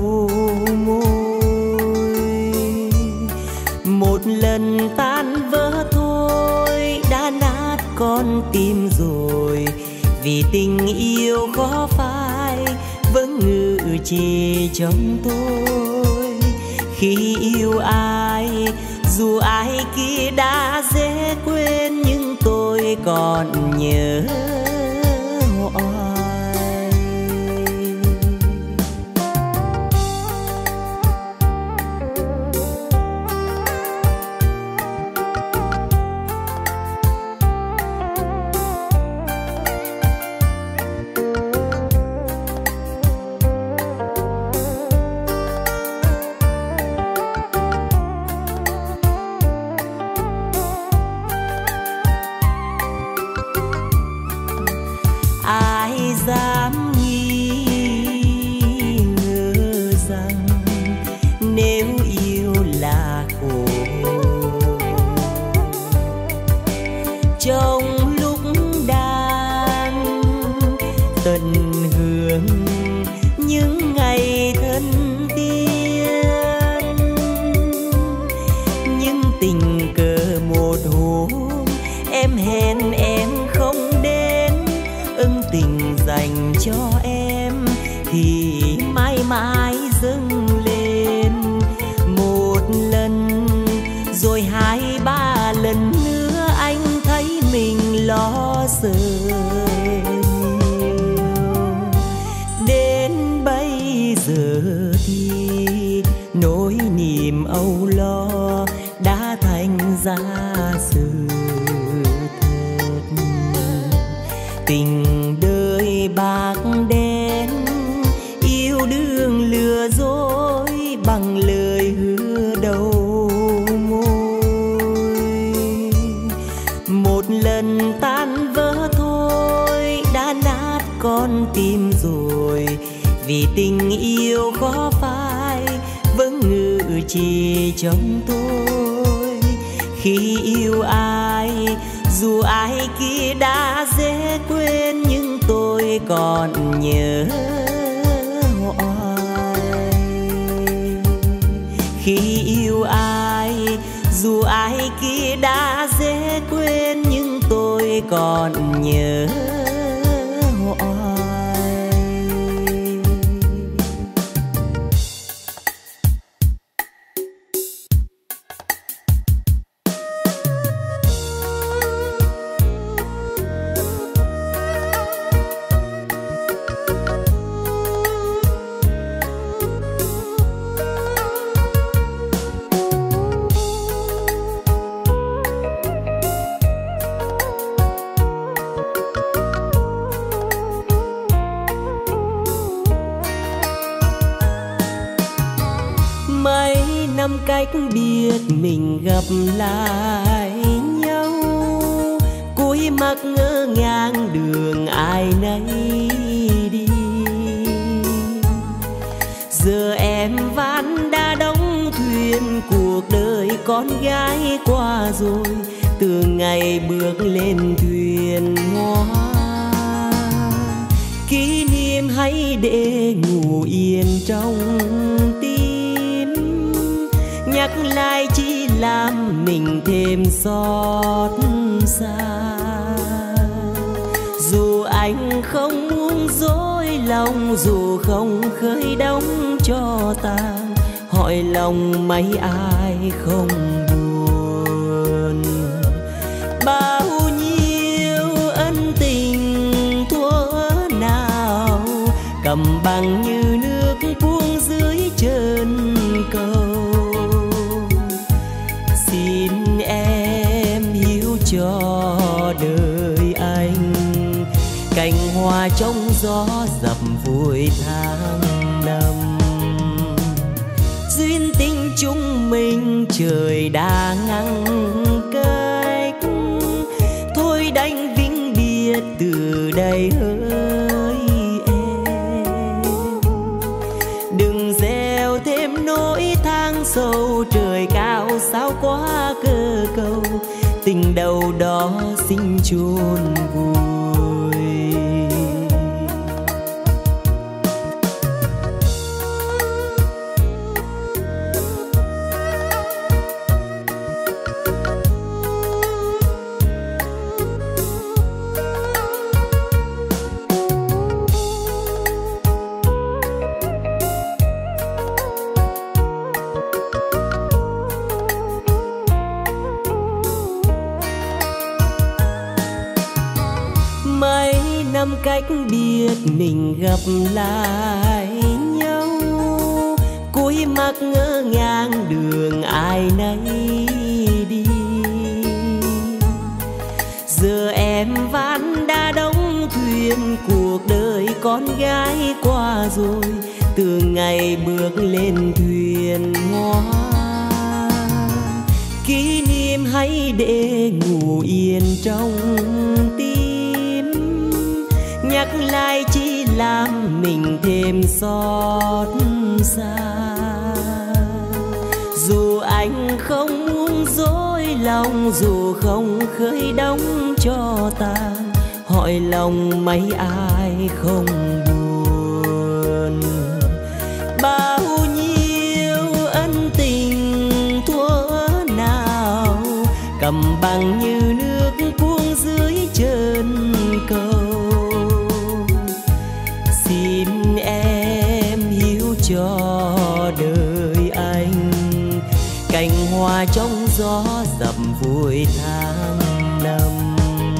môi. Một lần tan vỡ thôi đã nát con tim rồi, vì tình yêu khó phai vẫn ngự trị trong tôi. Khi yêu ai dù ai kia đã dễ quên, nhưng tôi còn nhớ hoài. Ai dám nghi ngờ rằng nếu yêu là khổ. Trong lúc đang tận hưởng những ngày thân tiên, nhưng tình cờ một hôm em hẹn em không đến. Ân tình dành cho em thì mãi mãi dâng lên. Một lần rồi hai ba lần nữa anh thấy mình lo sợ nhiều. Đến bây giờ thì nỗi niềm âu lo đã thành ra sự thật. tình đời bạc đen, yêu đương lừa dối bằng lời hứa đầu môi. Một lần tan vỡ thôi đã nát con tim rồi, vì tình yêu khó phai vẫn ngự chỉ trong tôi. Khi yêu ai dù ai kia đã dễ quên, nhưng tôi còn nhớ hoài. Khi yêu ai dù ai kia đã dễ quên, nhưng tôi còn nhớ hoài. Cách biết mình gặp lại nhau, cuối mắt ngỡ ngàng đường ai nấy đi. Giờ em ván đã đóng thuyền, cuộc đời con gái qua rồi, từ ngày bước lên thuyền hoa. Kỷ niệm hãy để ngủ yên trong tim, nhắc lại chỉ làm mình thêm xót xa. Dù anh không muốn dối lòng, dù không khơi đóng cho tàn, hỏi lòng mấy ai không buồn. Bao nhiêu ân tình thuở nào cầm bằng như nước buông dưới chân cầu. Xin em hiểu cho đời anh, cành hoa trong gió dập vùi tháng năm. Duyên tình chúng mình trời đã ngăn cách, thôi đành vĩnh biệt từ đây hỡi em. Đừng gieo thêm nỗi than sâu, trời cao sao quá cơ cầu, tình đầu đó xin chôn vùi. Năm cách biết mình gặp lại nhau, cuối mắt ngỡ ngàng đường ai nấy đi. Giờ em ván đã đóng thuyền, cuộc đời con gái qua rồi, từ ngày bước lên thuyền hoa. Kỷ niệm hãy để ngủ yên trong tim, nhắc lại chỉ làm mình thêm xót xa. Dù anh không muốn dối lòng, dù không khơi đóng cho tàn, hỏi lòng mấy ai không buồn. Bao nhiêu ân tình thuở nào cầm bằng như nước buông dưới chân cầu. Xin em hiểu cho đời anh, cành hoa trong gió dập vùi tháng năm.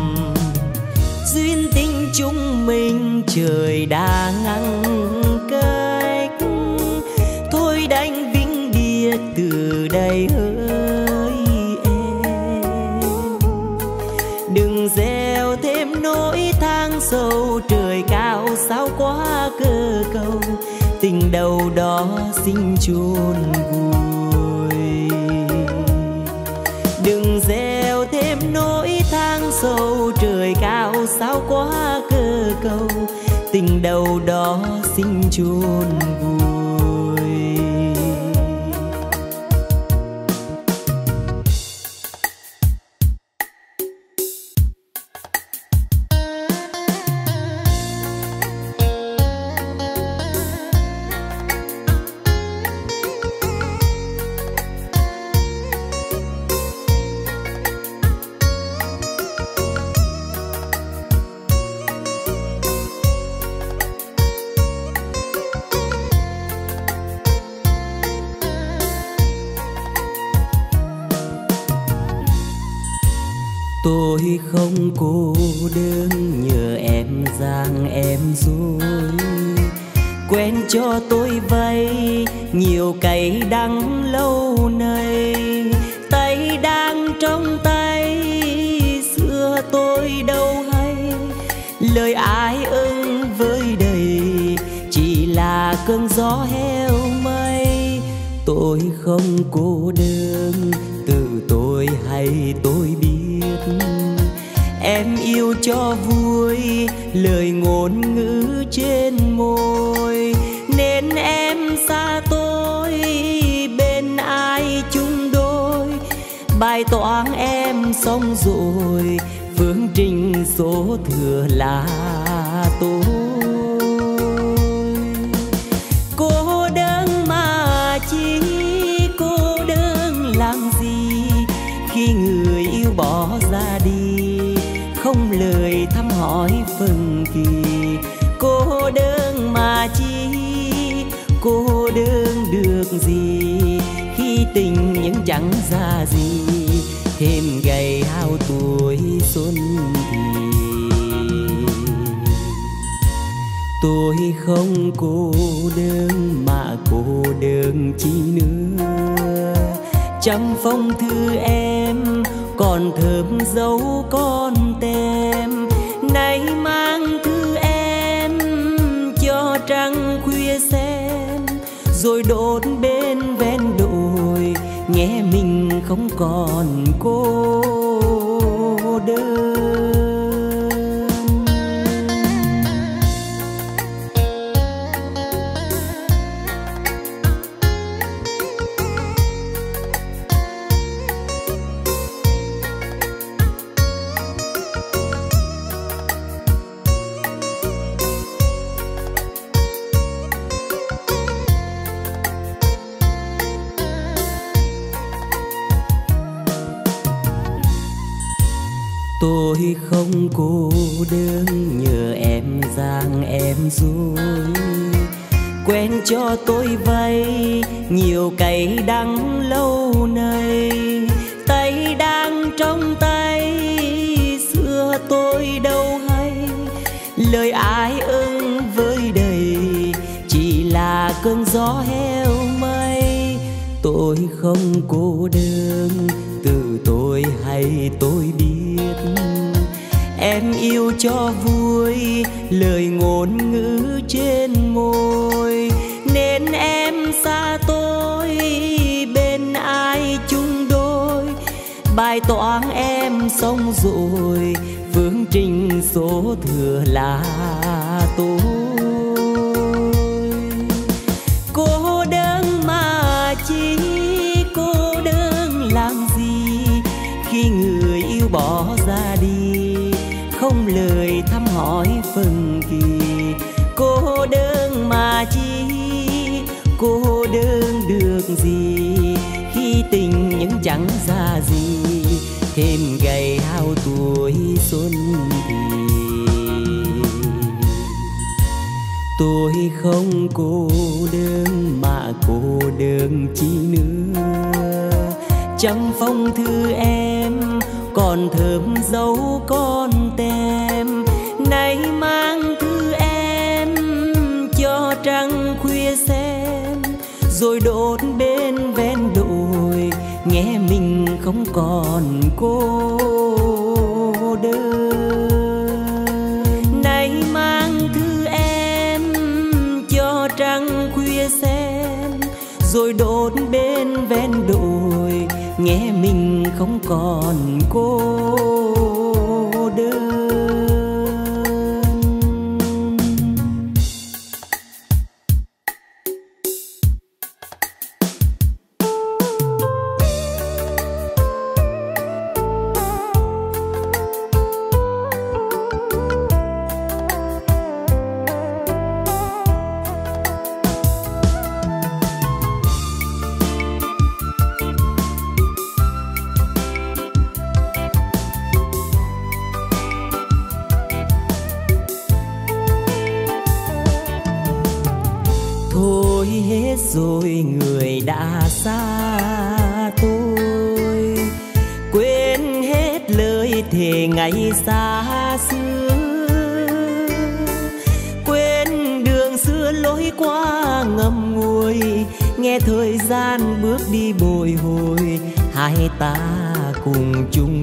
Duyên tình chúng mình trời đã ngăn cách, thôi đành vĩnh biệt từ đây hỡi em. Đừng gieo thêm nỗi than sâu trời cao sao quá cơ cầu, tình đầu đó xin chôn vùi. Đừng gieo thêm nỗi than sâu trời cao sao quá cơ cầu, tình đầu đó xin chôn vùi. Tôi không cô đơn nhờ em giang em dối, quen cho tôi vay nhiều cay đắng lâu nay. Tay đang trong tay xưa tôi đâu hay, lời ai ưng với đầy chỉ là cơn gió heo mây. Tôi không cô đơn từ tôi hay tôi biết, em yêu cho vui lời ngôn ngữ trên môi, nên em xa tôi bên ai chung đôi. Bài toán em xong rồi, phương trình số thừa là tôi. Cô đơn mà chi, cô đơn làm gì khi người yêu bỏ ra đi, không lời thăm hỏi phần kỳ. Cô đơn mà chi, cô đơn được gì khi tình những chẳng ra gì, thêm gầy hao tuổi xuân thì. Tôi không cô đơn mà cô đơn chi nữa, trăm phong thư em còn thơm dấu con tem. Nay mang thư em cho trăng khuya xem, rồi đốt bên ven đồi nghe mình không còn cô đơn. Tôi không cô đơn nhờ em giang em dối, quen cho tôi vay nhiều cay đắng lâu nay. Tay đang trong tay xưa tôi đâu hay, lời ai ưng với đầy chỉ là cơn gió heo mây. Tôi không cô đơn từ tôi hay tôi biết, em yêu cho vui lời ngôn ngữ trên môi, nên em xa tôi bên ai chung đôi. Bài toán em xong rồi, phương trình số thừa là tôi. Cô đơn mà chi, cô đơn làm gì khi người yêu bỏ ra đi, không lời thăm hỏi phần kỳ. Cô đơn mà chi, cô đơn được gì khi tình những chẳng ra gì, thêm gầy hao tuổi xuân thì. Tôi không cô đơn mà cô đơn chi nữa, trăm phong thư em còn thơm dấu con tem. Nay mang thư em cho trăng khuya xem, rồi đốt bên ven đồi nghe mình không còn cô đơn. Nay còn cô đơn. Rồi người đã xa tôi, quên hết lời thề ngày xa xưa, quên đường xưa lối qua ngậm ngùi, nghe thời gian bước đi bồi hồi, hai ta cùng chung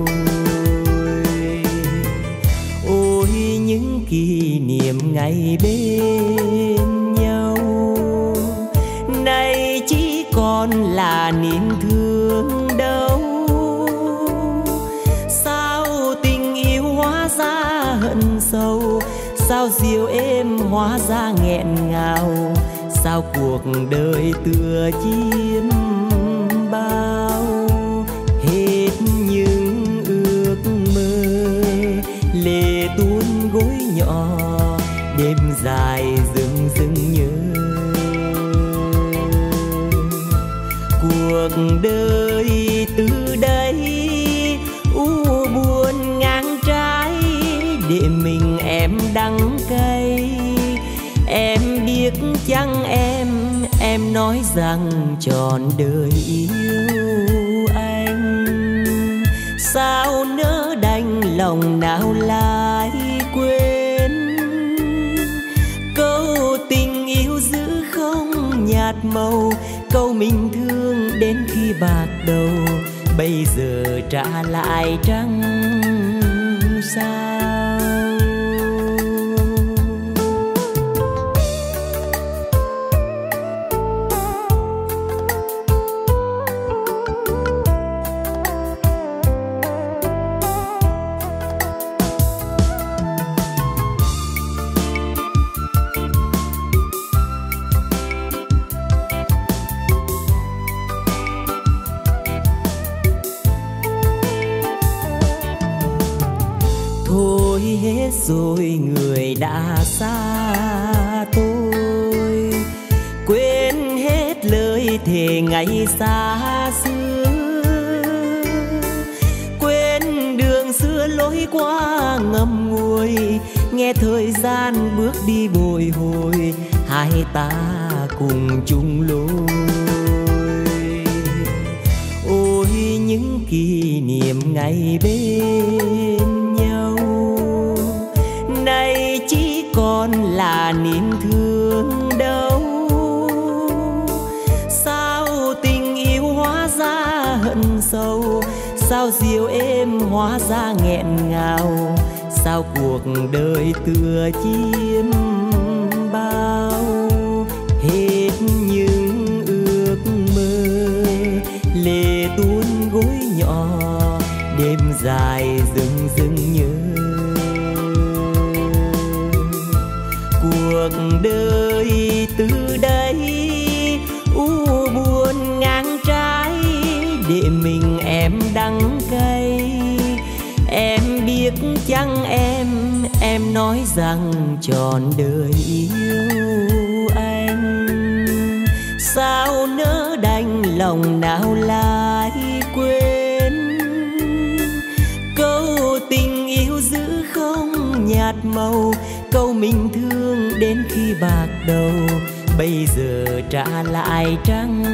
lối. Ôi những kỷ niệm ngày bên nhau, nay chỉ còn là niềm thương đau. Sao tình yêu hóa ra hận sâu, sao diều êm hóa ra nghẹn ngào, sao cuộc đời tựa chim bao. Hết những ước mơ lệ tuôn gối nhỏ, đêm dài rừng rừng nhớ. Cuộc đời từ đây u buồn ngang trái, để mình em đắng cay. Em biết chăng em, em nói rằng trọn đời yêu anh. Sao nỡ đành lòng nào lại quên, câu tình yêu giữ không nhạt màu, câu mình thương đến khi bạc đầu, bây giờ trả lại trắng sao. Thôi hết rồi người đã xa tôi, quên hết lời thề ngày xa xưa, quên đường xưa lối qua ngậm ngùi, nghe thời gian bước đi bồi hồi, hai ta cùng chung lối. Ôi những kỷ niệm ngày bên nhau, nay chỉ còn là niềm thương đau. Sao tình yêu hóa ra hận sâu, sao diều êm hóa ra nghẹn ngào, sao cuộc đời tựa chim bao. Hết những ước mơ lệ tuôn gối nhỏ, đêm dài rừng rừng nhớ. Cuộc đời từ đây u buồn ngang trái, để mình em đắng cay. Em biết chăng em, em nói rằng trọn đời yêu anh. Sao nỡ đành lòng nào lại quên, câu tình yêu giữ không nhạt màu, câu mình thương đến khi bạc đầu, bây giờ trả lại trắng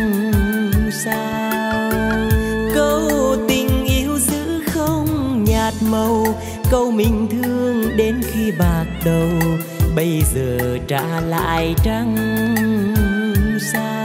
sao. Câu tình yêu giữ không nhạt màu, câu mình thương đến khi bạc đầu, bây giờ trả lại trắng sao.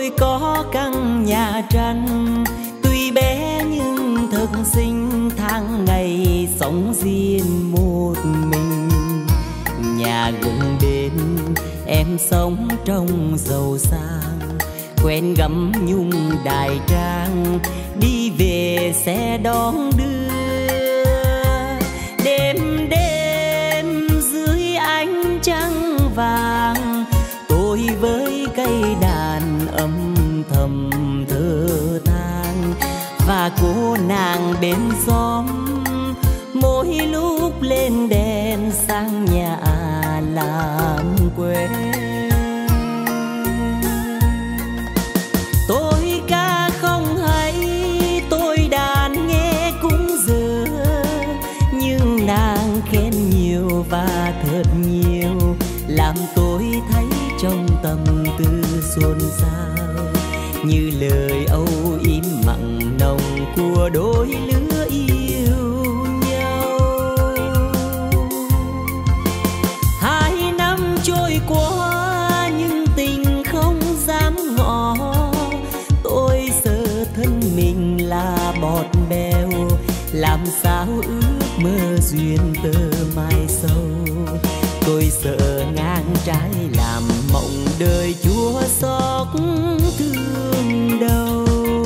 tôi có căn nhà tranh, tuy bé nhưng thật xinh, tháng ngày sống riêng một mình. Nhà gần bên em sống trong giàu sang, quen gấm nhung đài trang, đi về xe đón đưa. Đêm đêm dưới ánh trăng vàng, tôi với cây đàn âm thầm thở than. Và cô nàng bên xóm mỗi lúc lên đèn sang nhà làm quen. Tôi ca không hay, tôi đàn nghe cũng dở, nhưng nàng khen nhiều và thật nhiều, làm tôi thấy trong tâm tư xôn xao, như lời âu yếm mặn nồng của đôi lứa yêu nhau. Hai năm trôi qua nhưng tình không dám ngỏ, tôi sợ thân mình là bọt bèo, làm sao ước mơ duyên tơ mai sâu. Tôi sợ ngang trái làm mộng đời chúa xót thương đau.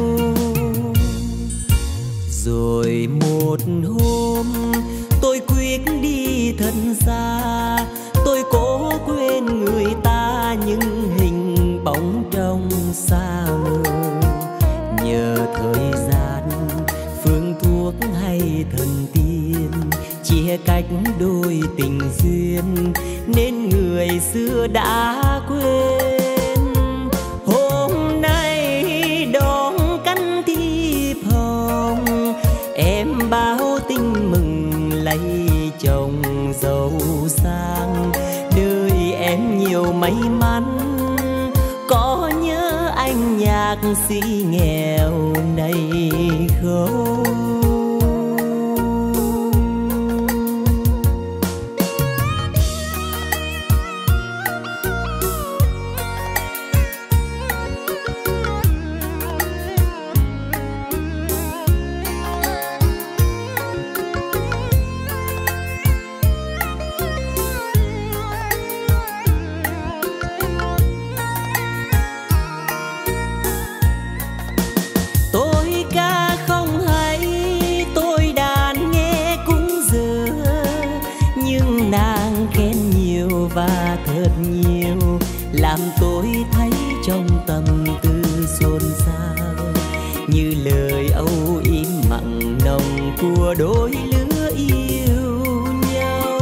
Rồi một hôm tôi quyết đi thật xa, tôi cố quên người ta nhưng hình bóng trong xa mơ. Nhờ thời gian phương thuốc hay thần tiên chia cách đôi tình duyên, nên người xưa đã quên. Hôm nay đón cánh thiệp hồng, em báo tin mừng lấy chồng giàu sang. Đời em nhiều may mắn, có nhớ anh nhạc sĩ nghèo này không? Và thật nhiều, làm tôi thấy trong tâm tư xôn xao, như lời âu yếm mặn nồng của đôi lứa yêu nhau.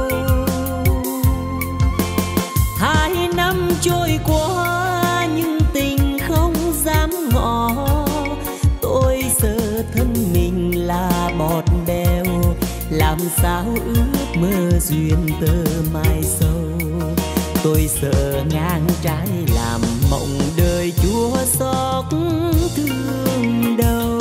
Hai năm trôi qua nhưng tình không dám ngỏ, tôi sợ thân mình là bọt bèo, làm sao ước mơ duyên tơ mai sâu. Tôi sợ ngang trái làm mộng đời chúa xót thương đau.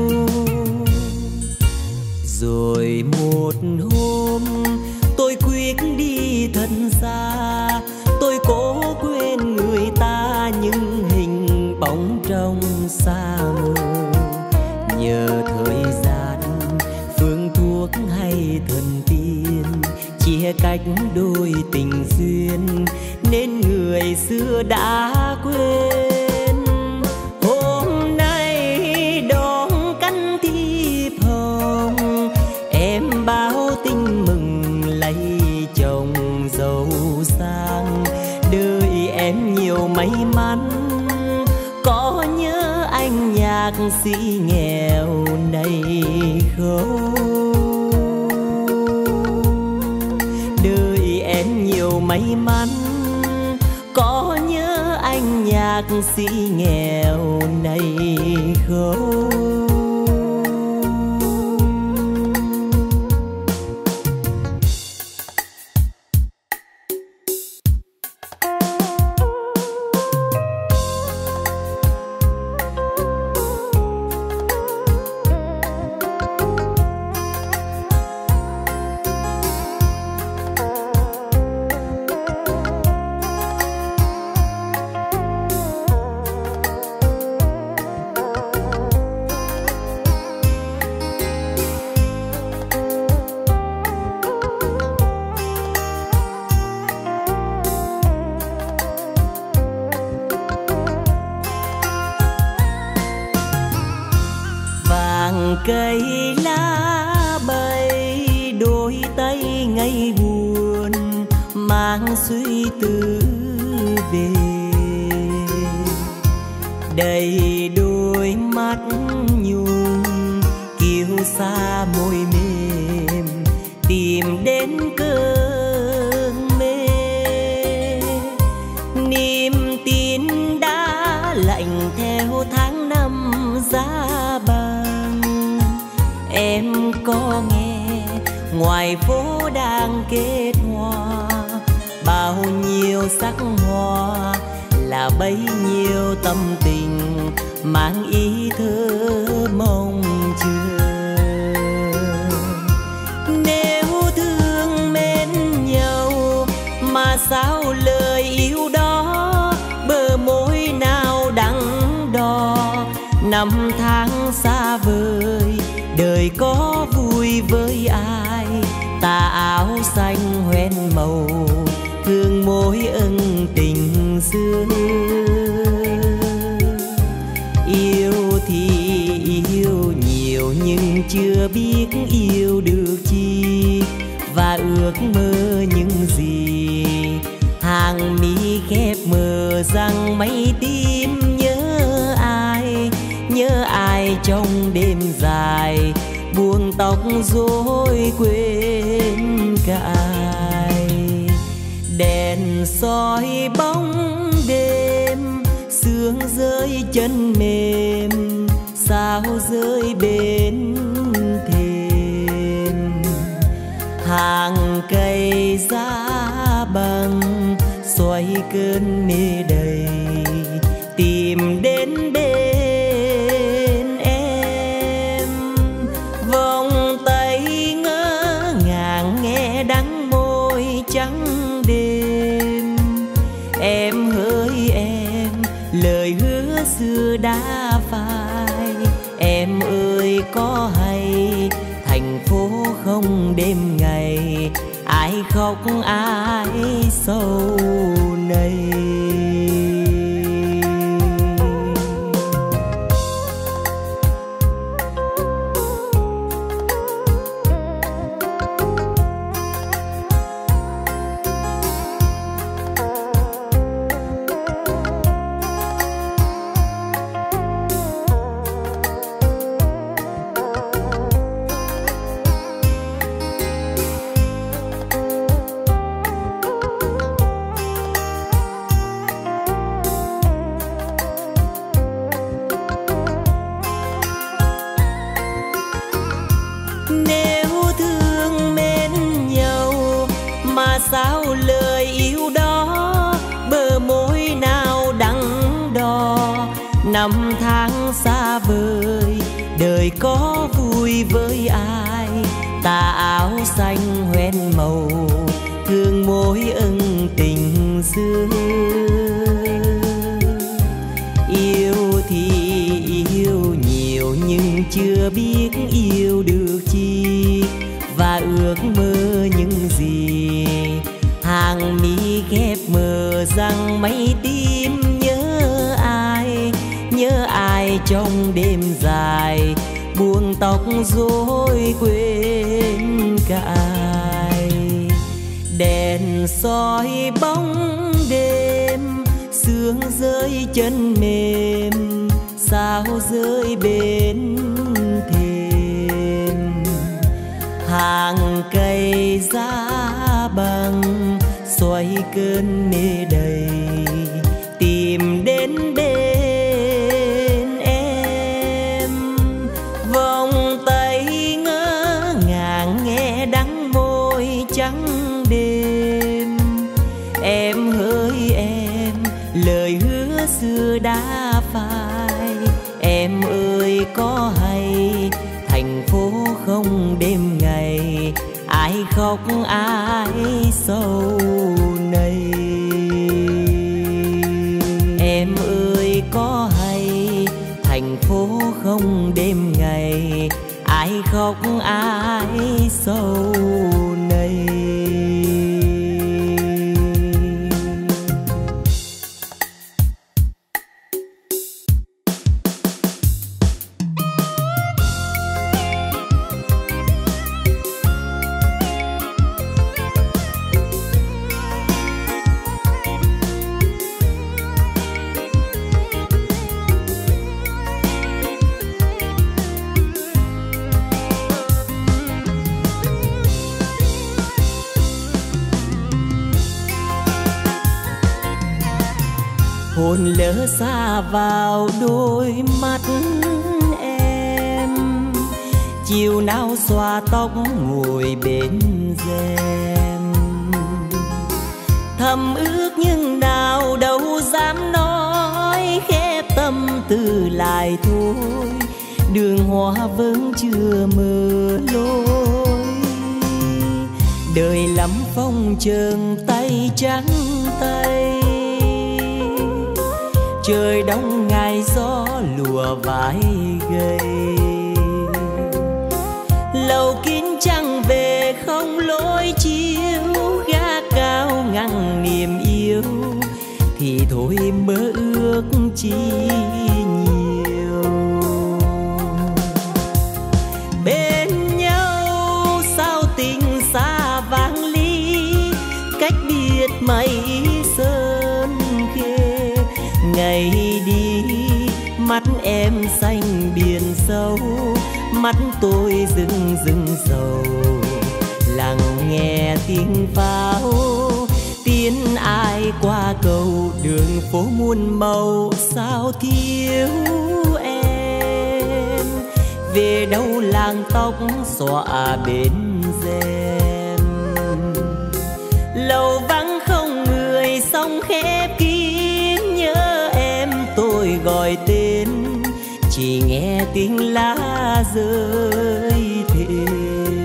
Rồi một hôm tôi quyết đi thật xa, tôi cố quên người ta nhưng hình bóng trong xa mơ. Nhờ thời gian phương thuốc hay thần tiên chia cách đôi tình duyên, nên người xưa đã quên. Hôm nay đón cánh thiệp hồng, em báo tin mừng lấy chồng giàu sang. Đời em nhiều may mắn, có nhớ anh nhạc sĩ nghèo này không? Đời em nhiều may mắn, có nhớ anh nhạc sĩ nghèo này không? hàng cây lá bay, đôi tay ngây buồn mang suy tư về. Đầy đôi mắt nhung kiêu xa môi mềm, tìm đến cơn mê. Niềm tin đã lạnh theo tháng năm giá băng. Em có nghe ngoài phố đang kết hoa, bao nhiêu sắc hoa là bấy nhiêu tâm tình mang ý thơ mong chờ. Nếu thương mến nhau mà sao lời yêu đó bờ môi nào đắng đo. Năm tháng xa vời đời có vui với ai, tà áo xanh hoen màu thương mối ân tình xưa. Yêu thì yêu nhiều nhưng chưa biết yêu được chi, và ước mơ những gì. Hàng mi khép mờ rằng mấy tim nhớ ai, nhớ ai trong đêm dài buông tóc rối quên cả ai. Đèn soi bóng đêm, sương rơi chân mềm, sao rơi bên thềm. Hàng cây giá băng xoay cơn mê đầy, tìm đến bên em. Vòng tay ngỡ ngàng nghe đắng môi trắng đêm. Em hỡi em, lời hứa xưa đã phai. Em ơi có hay thành phố không đêm ngày, ai khóc ai sầu này. Sao lời yêu đó bờ môi nào đắng đo. Năm tháng xa vời đời có vui với ai, tà áo xanh hoen màu thương mối ân tình xưa. Yêu thì yêu nhiều nhưng chưa biết yêu được chi, và ước mơ những gì. Hàng mi khép mờ rằng mấy tim nhớ ai, nhớ ai trong đêm dài buông tóc rối quên cả ai. Đèn soi bóng đêm, sương rơi chân mềm, sao rơi bên thềm. Hàng cây giá băng xoay cơn mê đầy, tìm đến bên em. Vòng tay ngỡ ngàng nghe đắng môi trắng đêm. Em hỡi em, lời hứa xưa đã phai. Em ơi có hay thành phố không đêm ngày, ai khóc ai sầu này. Em ơi có hay thành phố không đêm ngày, ai khóc ai sầu này. hồn lỡ xa vào đôi mắt em. Chiều nào xoa tóc ngồi bên rèm, thầm ước nhưng nào đâu dám nói, khép tâm tư lại thôi, đường hoa vẫn chưa mờ lối. Đời lắm phong trần tay trắng tay, trời đông ngày gió lùa vải gầy. Lầu kín trăng về không lối chiếu, gác cao ngăn niềm yêu thì thôi mơ ước chi nhiều. Bên nhau sao tình xa vang ly, cách biệt mây sơn khê. Ngày đi mắt em xanh biển sâu, mắt tôi rưng rưng sầu. Lắng nghe tiếng pháo tiến ai qua cầu, đường phố muôn màu sao thiếu em. Về đâu làng tóc xõa bên rèm, lầu vắng không người sông khép kín. Nhớ em tôi gọi tên, chỉ nghe tiếng lá rơi thêm.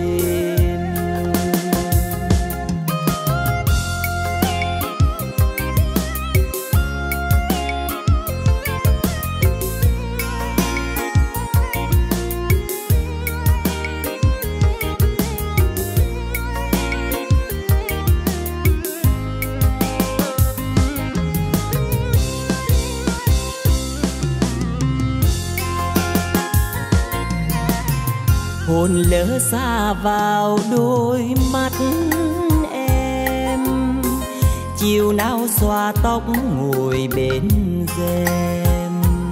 Hồn lỡ xa vào đôi mắt em. Chiều nào xoa tóc ngồi bên rèm,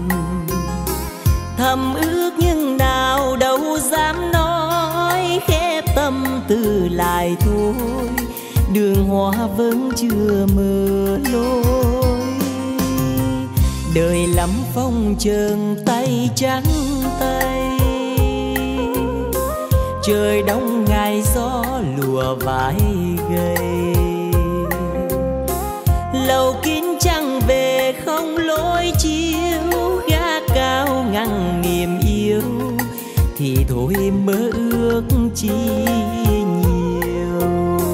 thầm ước nhưng nào đâu dám nói, khép tâm tư lại thôi, đường hoa vẫn chưa mờ lối. Đời lắm phong trần tay trắng tay, trời đông ngày gió lùa vải gầy. Lầu kín trăng về không lối chiếu, gác cao ngăn niềm yêu thì thôi mơ ước chi nhiều.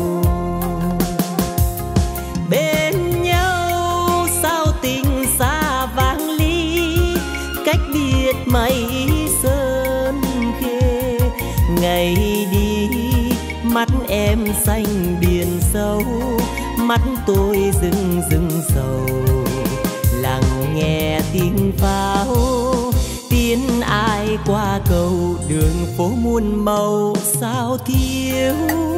Bên nhau sao tình xa vang ly, cách biệt mây sơn khê. Ngày đi mắt em xanh biển sâu, mắt tôi rưng rưng sầu. Lắng nghe tiếng pháo tiến ai qua cầu, đường phố muôn màu sao thiếu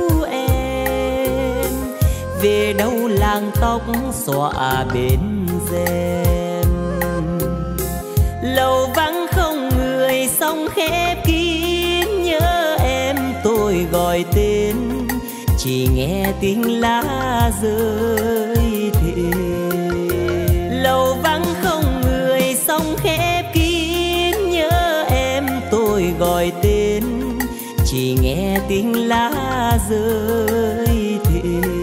em. Về đâu làng tóc xõa bên rèm, lầu vắng không người sông khép kín. Nhớ em tôi gọi tên, chỉ nghe tiếng lá rơi thêm. Lầu vắng không người sông khép kín. Nhớ em tôi gọi tên, chỉ nghe tiếng lá rơi thêm.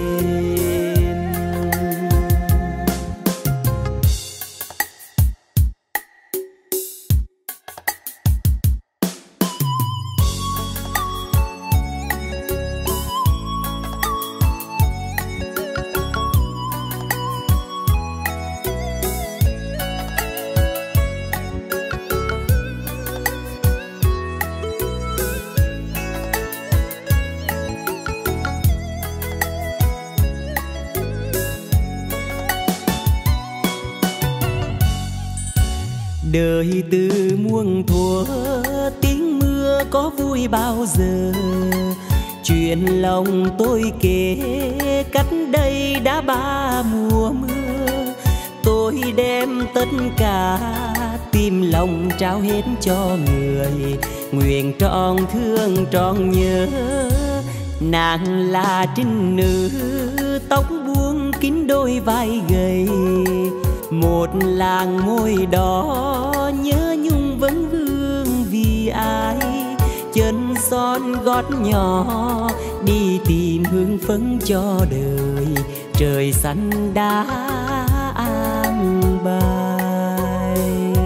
Đời từ muôn thuở tiếng mưa có vui bao giờ, chuyện lòng tôi kể cách đây đã ba mùa mưa. Tôi đem tất cả tim lòng trao hết cho người, nguyện trọn thương trọn nhớ. Nàng là trinh nữ tóc buông kín đôi vai gầy, một làng môi đỏ nhớ nhung vấn vương vì ai. Chân son gót nhỏ đi tìm hương phấn cho đời, trời xanh đã an bài.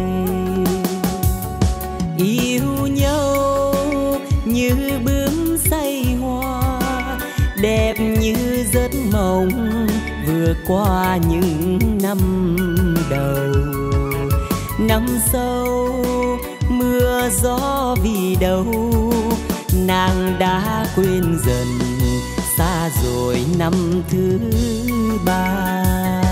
Yêu nhau như bướm say hoa, đẹp như giấc mộng vừa qua những năm đầu. Năm sau mưa gió vì đâu, nàng đã quên dần, xa rồi năm thứ ba.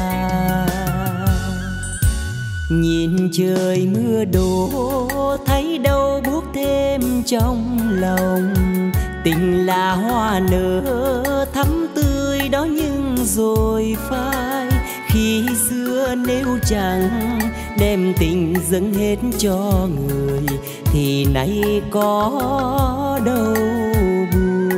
Nhìn trời mưa đổ thấy đâu buốt thêm trong lòng. Tình là hoa nở thắm tươi đó nhưng rồi phai. Khi xưa nếu chẳng đem tình dâng hết cho người, thì nay có đâu buồn.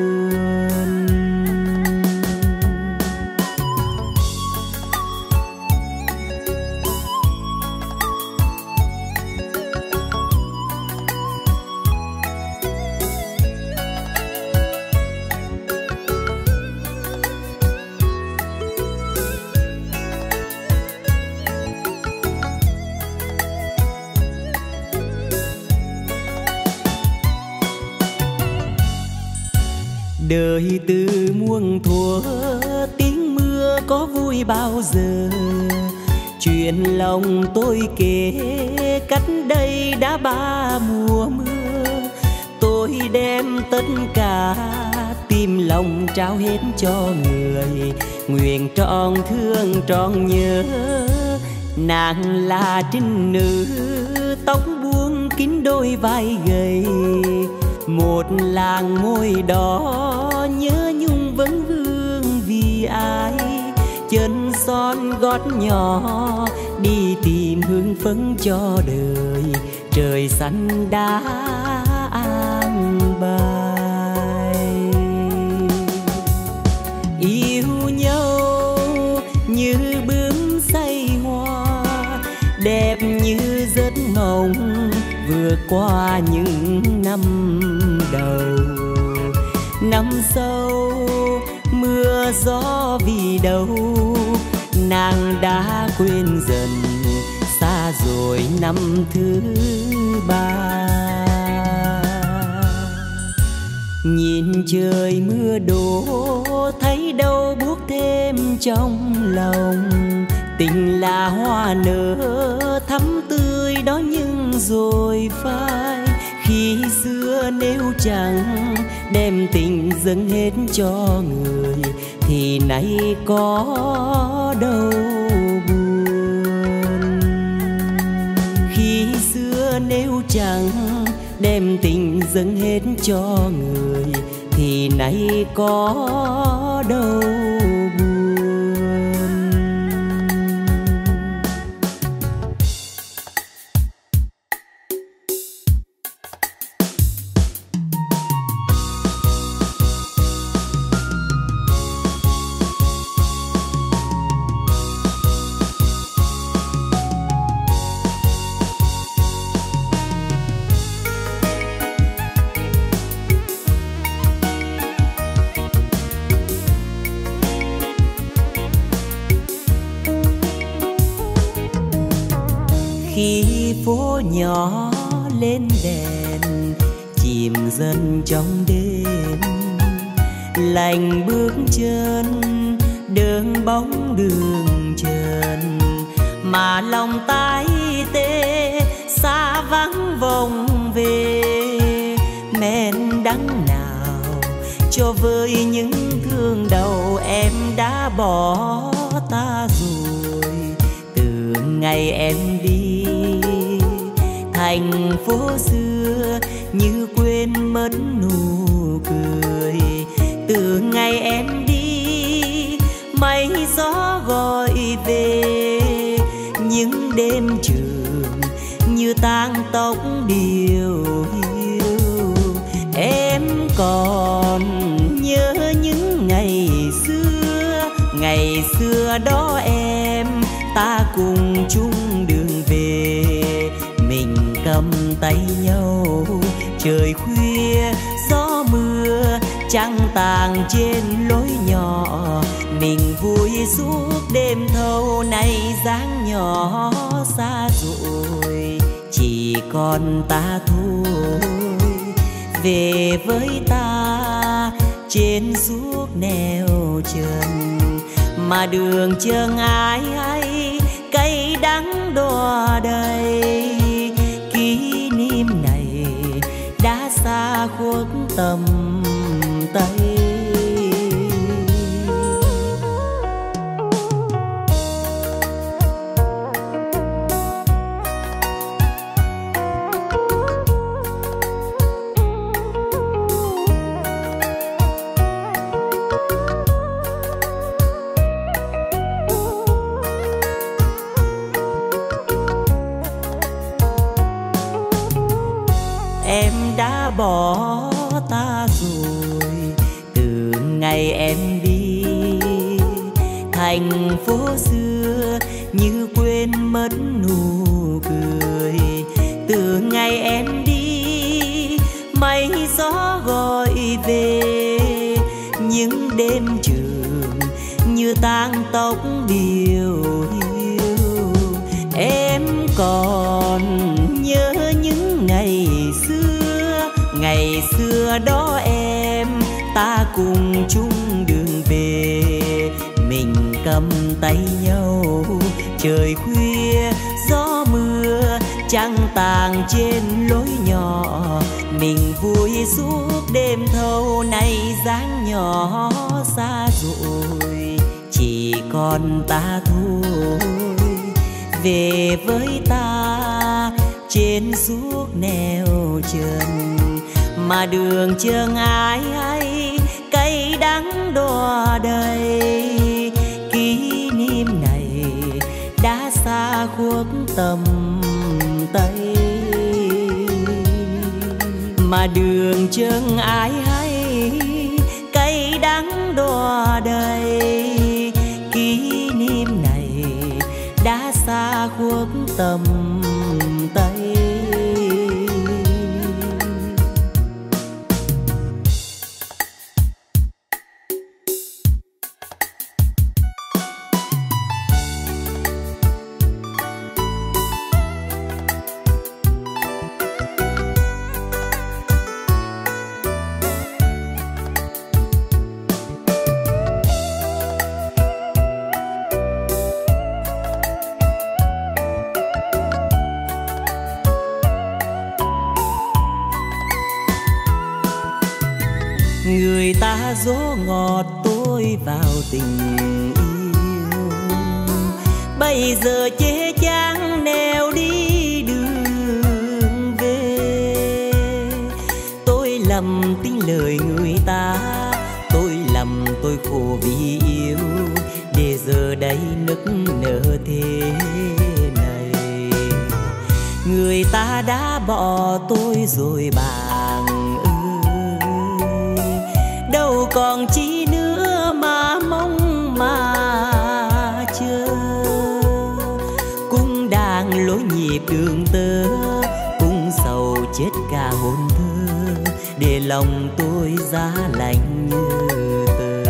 Đời từ muôn thuở tiếng mưa có vui bao giờ. Chuyện lòng tôi kể cách đây đã ba mùa mưa. Tôi đem tất cả tim lòng trao hết cho người, nguyện trọn thương trọn nhớ. Nàng là trinh nữ tóc buông kín đôi vai gầy, một làng môi đỏ nhớ nhung vấn vương vì ai. Chân son gót nhỏ đi tìm hương phấn cho đời, trời xanh đã an bài. Yêu nhau như bướm say hoa, đẹp như giấc mộng vừa qua những năm đầu. Năm sau mưa gió vì đâu, nàng đã quên dần, xa rồi năm thứ ba. Nhìn trời mưa đổ thấy đâu buốt thêm trong lòng. Tình là hoa nở thắm tươi đó nhưng rồi phai. Khi xưa nếu chẳng đem tình dâng hết cho người, thì nay có đâu buồn. Khi xưa nếu chẳng đem tình dâng hết cho người, thì nay có đâu buồn. Khi phố nhỏ lên đèn chìm dần trong đêm, lành bước chân đường bóng đường trần, mà lòng tái tê xa vắng vòng về. Men đắng nào cho với những thương đầu em đã bỏ ta rồi. Từ ngày em đi thành phố xưa như quên mất nụ cười. Từ ngày em đi mây gió gọi về, những đêm trường như tang tóc điều hiu. Em còn nhớ những ngày xưa, ngày xưa đó em ta cùng chung đường về. Mình cầm tay nhau trời khuya gió mưa trăng tàng trên lối nhỏ. Mình vui suốt đêm thâu nay dáng nhỏ xa rồi chỉ còn ta thôi. Về với ta trên suốt nẻo chân mà đường chờ ai ai cay đắng đọa đầy. Kỷ niệm này đã xa khuất tầm tay. Em đã bỏ ta rồi từ ngày em đi. Thành phố xưa như quên mất nụ cười. Từ ngày em đi mây gió gọi về. Những đêm trường như tang tóc điều hiu. Em còn nhớ những ngày xưa. Ngày xưa đó em ta cùng chung đường về. Mình cầm tay nhau trời khuya gió mưa trăng tàng trên lối nhỏ. Mình vui suốt đêm thâu nay dáng nhỏ xa rồi chỉ còn ta thôi. Về với ta trên suốt nẻo chân mà đường chờ ai ai cay đắng đọa đầy. Kỷ niệm này đã xa khuất tầm tay mà đường chờ ai ai cay đắng đọa đầy. Kỷ niệm này đã xa khuất tầm tay. Người ta dỗ ngọt tôi vào tình yêu. Bây giờ chê chán nẻo đi đường về. Tôi lầm tin lời người ta. Tôi lầm tôi khổ vì yêu. Để giờ đây nức nở thế này. Người ta đã bỏ tôi rồi bạn ơi. Đâu còn chi nữa mà mong mà chờ. Cũng đang lối nhịp đường tơ. Cũng sầu chết cả hồn thơ. Để lòng tôi giá lạnh như tờ.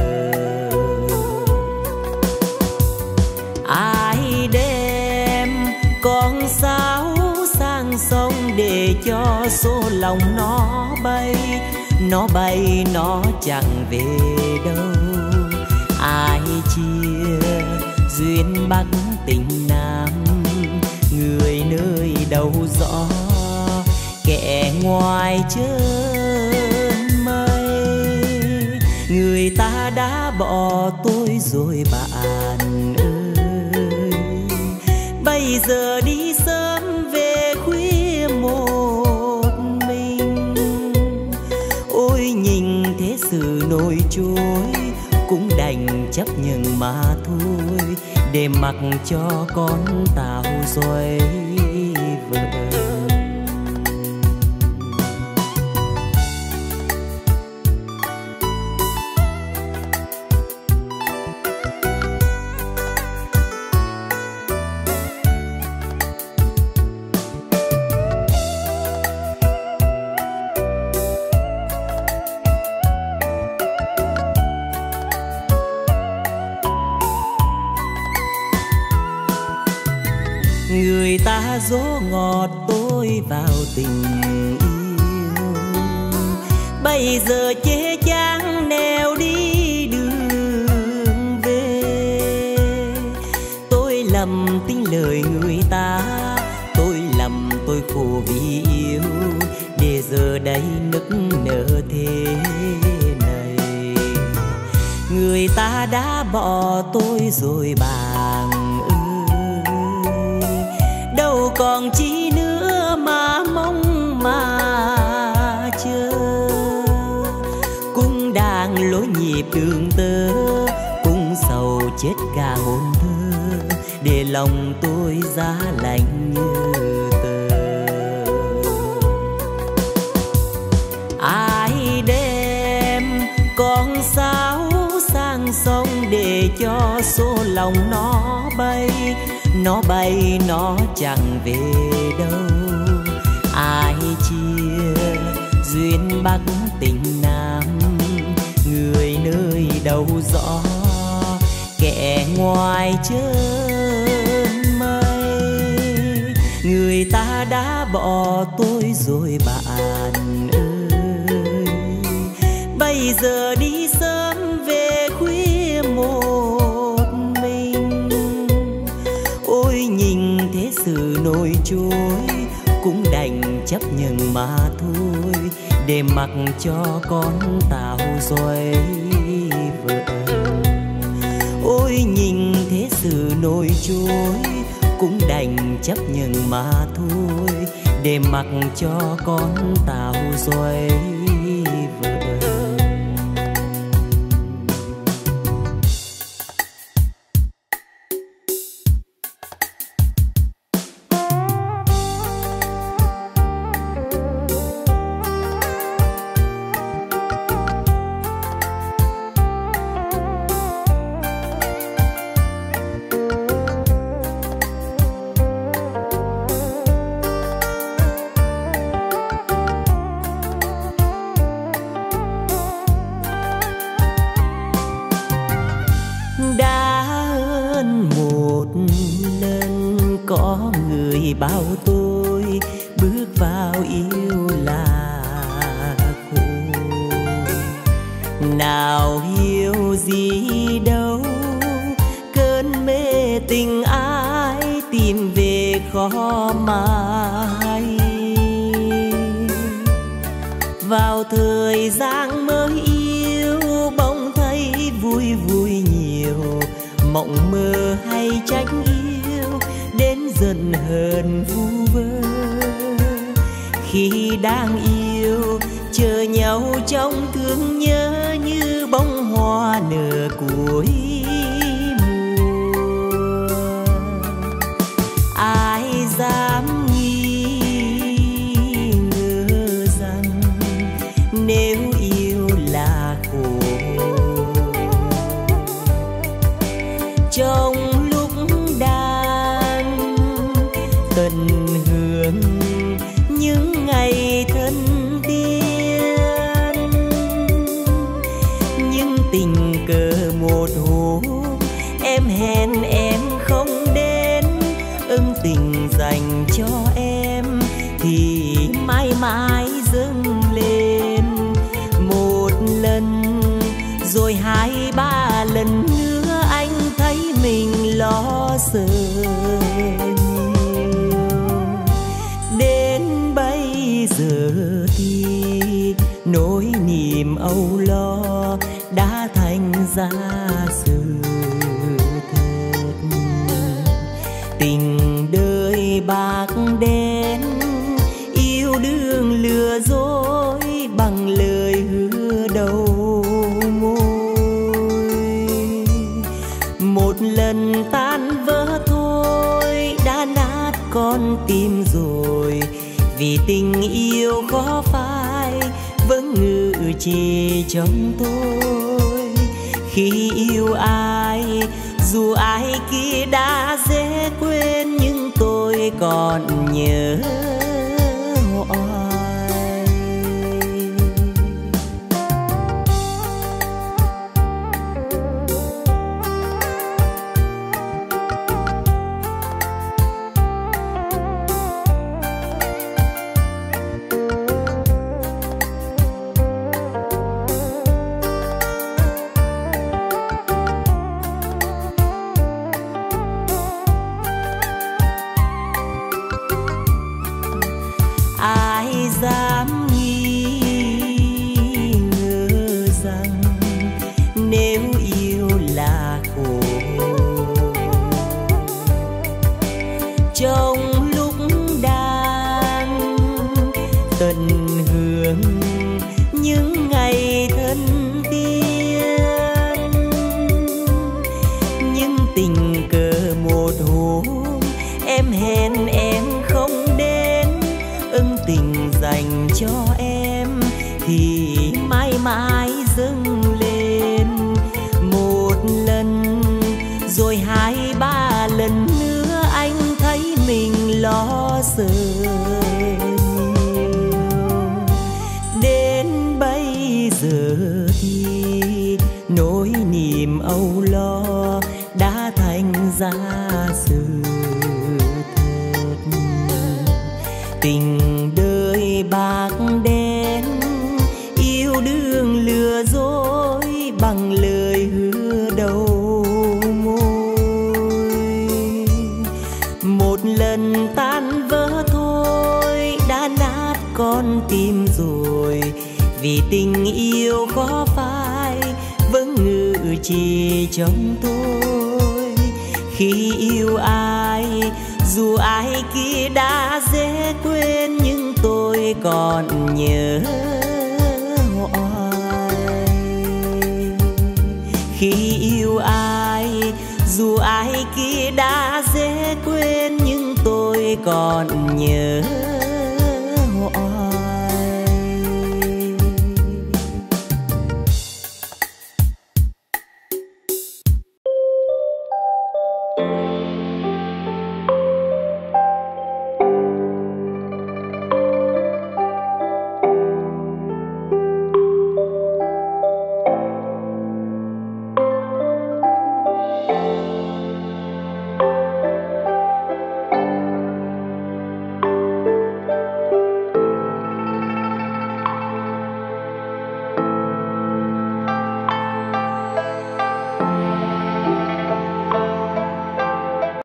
Ai đem con sáo sang sông để cho số lòng nó bay. Nó bay nó chẳng về đâu. Ai chia duyên Bắc tình Nam. Người nơi đầu gió kẻ ngoài chân mây. Người ta đã bỏ tôi rồi bạn ơi. Bây giờ đi sớm về khuya một mình. Ôi nhìn thế sự nổi trôi. Cũng đành chấp nhận mà thôi. Để mặc cho con tao rồi vợ. pha gió ngọt tôi vào tình yêu. Bây giờ chê chán nẻo đi đường về. Tôi lầm tin lời người ta, tôi lầm tôi khổ vì yêu, để giờ đây nức nở thế này. Người ta đã bỏ tôi rồi bạn ơi, đâu còn chi nữa mà mong mà chờ. Cũng đang lối nhịp đường tơ, cũng sầu chết cả hồn thơ, để lòng tôi giá lạnh như tờ. Ai đem con sáo sang sông để cho số lòng nó bay, nó bay nó chẳng về đâu. Ai chia duyên Bắc tình Nam, người nơi đầu gió, kẻ ngoài chân mây. Người ta đã bỏ tôi rồi bạn ơi, bây giờ đi sớm về khuya một mình. Ôi nhìn thế sự nổi trôi, cũng đành chấp nhận mà thôi, để mặc cho con tàu rồi vợ. Ôi nhìn thế sự nổi trôi, cũng đành chấp nhận mà thôi, để mặc cho con tàu rồi vợ. Bao tôi bước vào yêu là khổ, nào hiểu gì đâu cơn mê tình ai tìm về khó mãi. Vào thời gian mới yêu bỗng thấy vui vui nhiều, mộng mơ hay trách yêu đến dần hờn vu vơ. Khi đang yêu chờ nhau trong thương nhớ, như bông hoa nở cuối mùa. Ai dám nghi ngờ rằng nếu yêu là khổ, trong tận hưởng những ngày thân tiên. Nhưng tình cờ một hôm em hẹn em không đến, ân tình dành cho em thì mãi mãi dâng lên. Một lần rồi hai ba lần nữa anh thấy mình lo sợ. Giờ thì nỗi niềm âu lo đã thành ra sự thật. Tình đời bạc đen yêu đương lừa dối bằng lời hứa đầu môi. Một lần tan vỡ thôi đã nát con tim rồi, vì tình yêu khó phai vẫn ngự trị trong tôi. Khi yêu ai dù ai kia đã dễ quên, nhưng tôi còn nhớ hoài. dám nghi ngờ rằng nếu yêu là khổ. Trong lúc đang tận hưởng những ngày thân tiên, nhưng tình cờ một hôm em hẹn em không đến, ân tình dành cho em thì mãi mãi dâng lên. Một lần rồi hai ba lần nữa anh thấy mình lo sợ nhiều. Đến bây giờ thì nỗi niềm âu lo đã thành ra sự thật. Tình đời bạc đen, yêu đương lừa dối bằng lời hứa đầu môi. Một lần tan vỡ thôi đã nát con tim rồi, vì tình yêu khó phai vẫn ngự chỉ trong tôi. Khi yêu ai dù ai kia đã dễ quên, nhưng tôi còn nhớ hoài. Khi yêu ai dù ai kia đã dễ quên, nhưng tôi còn nhớ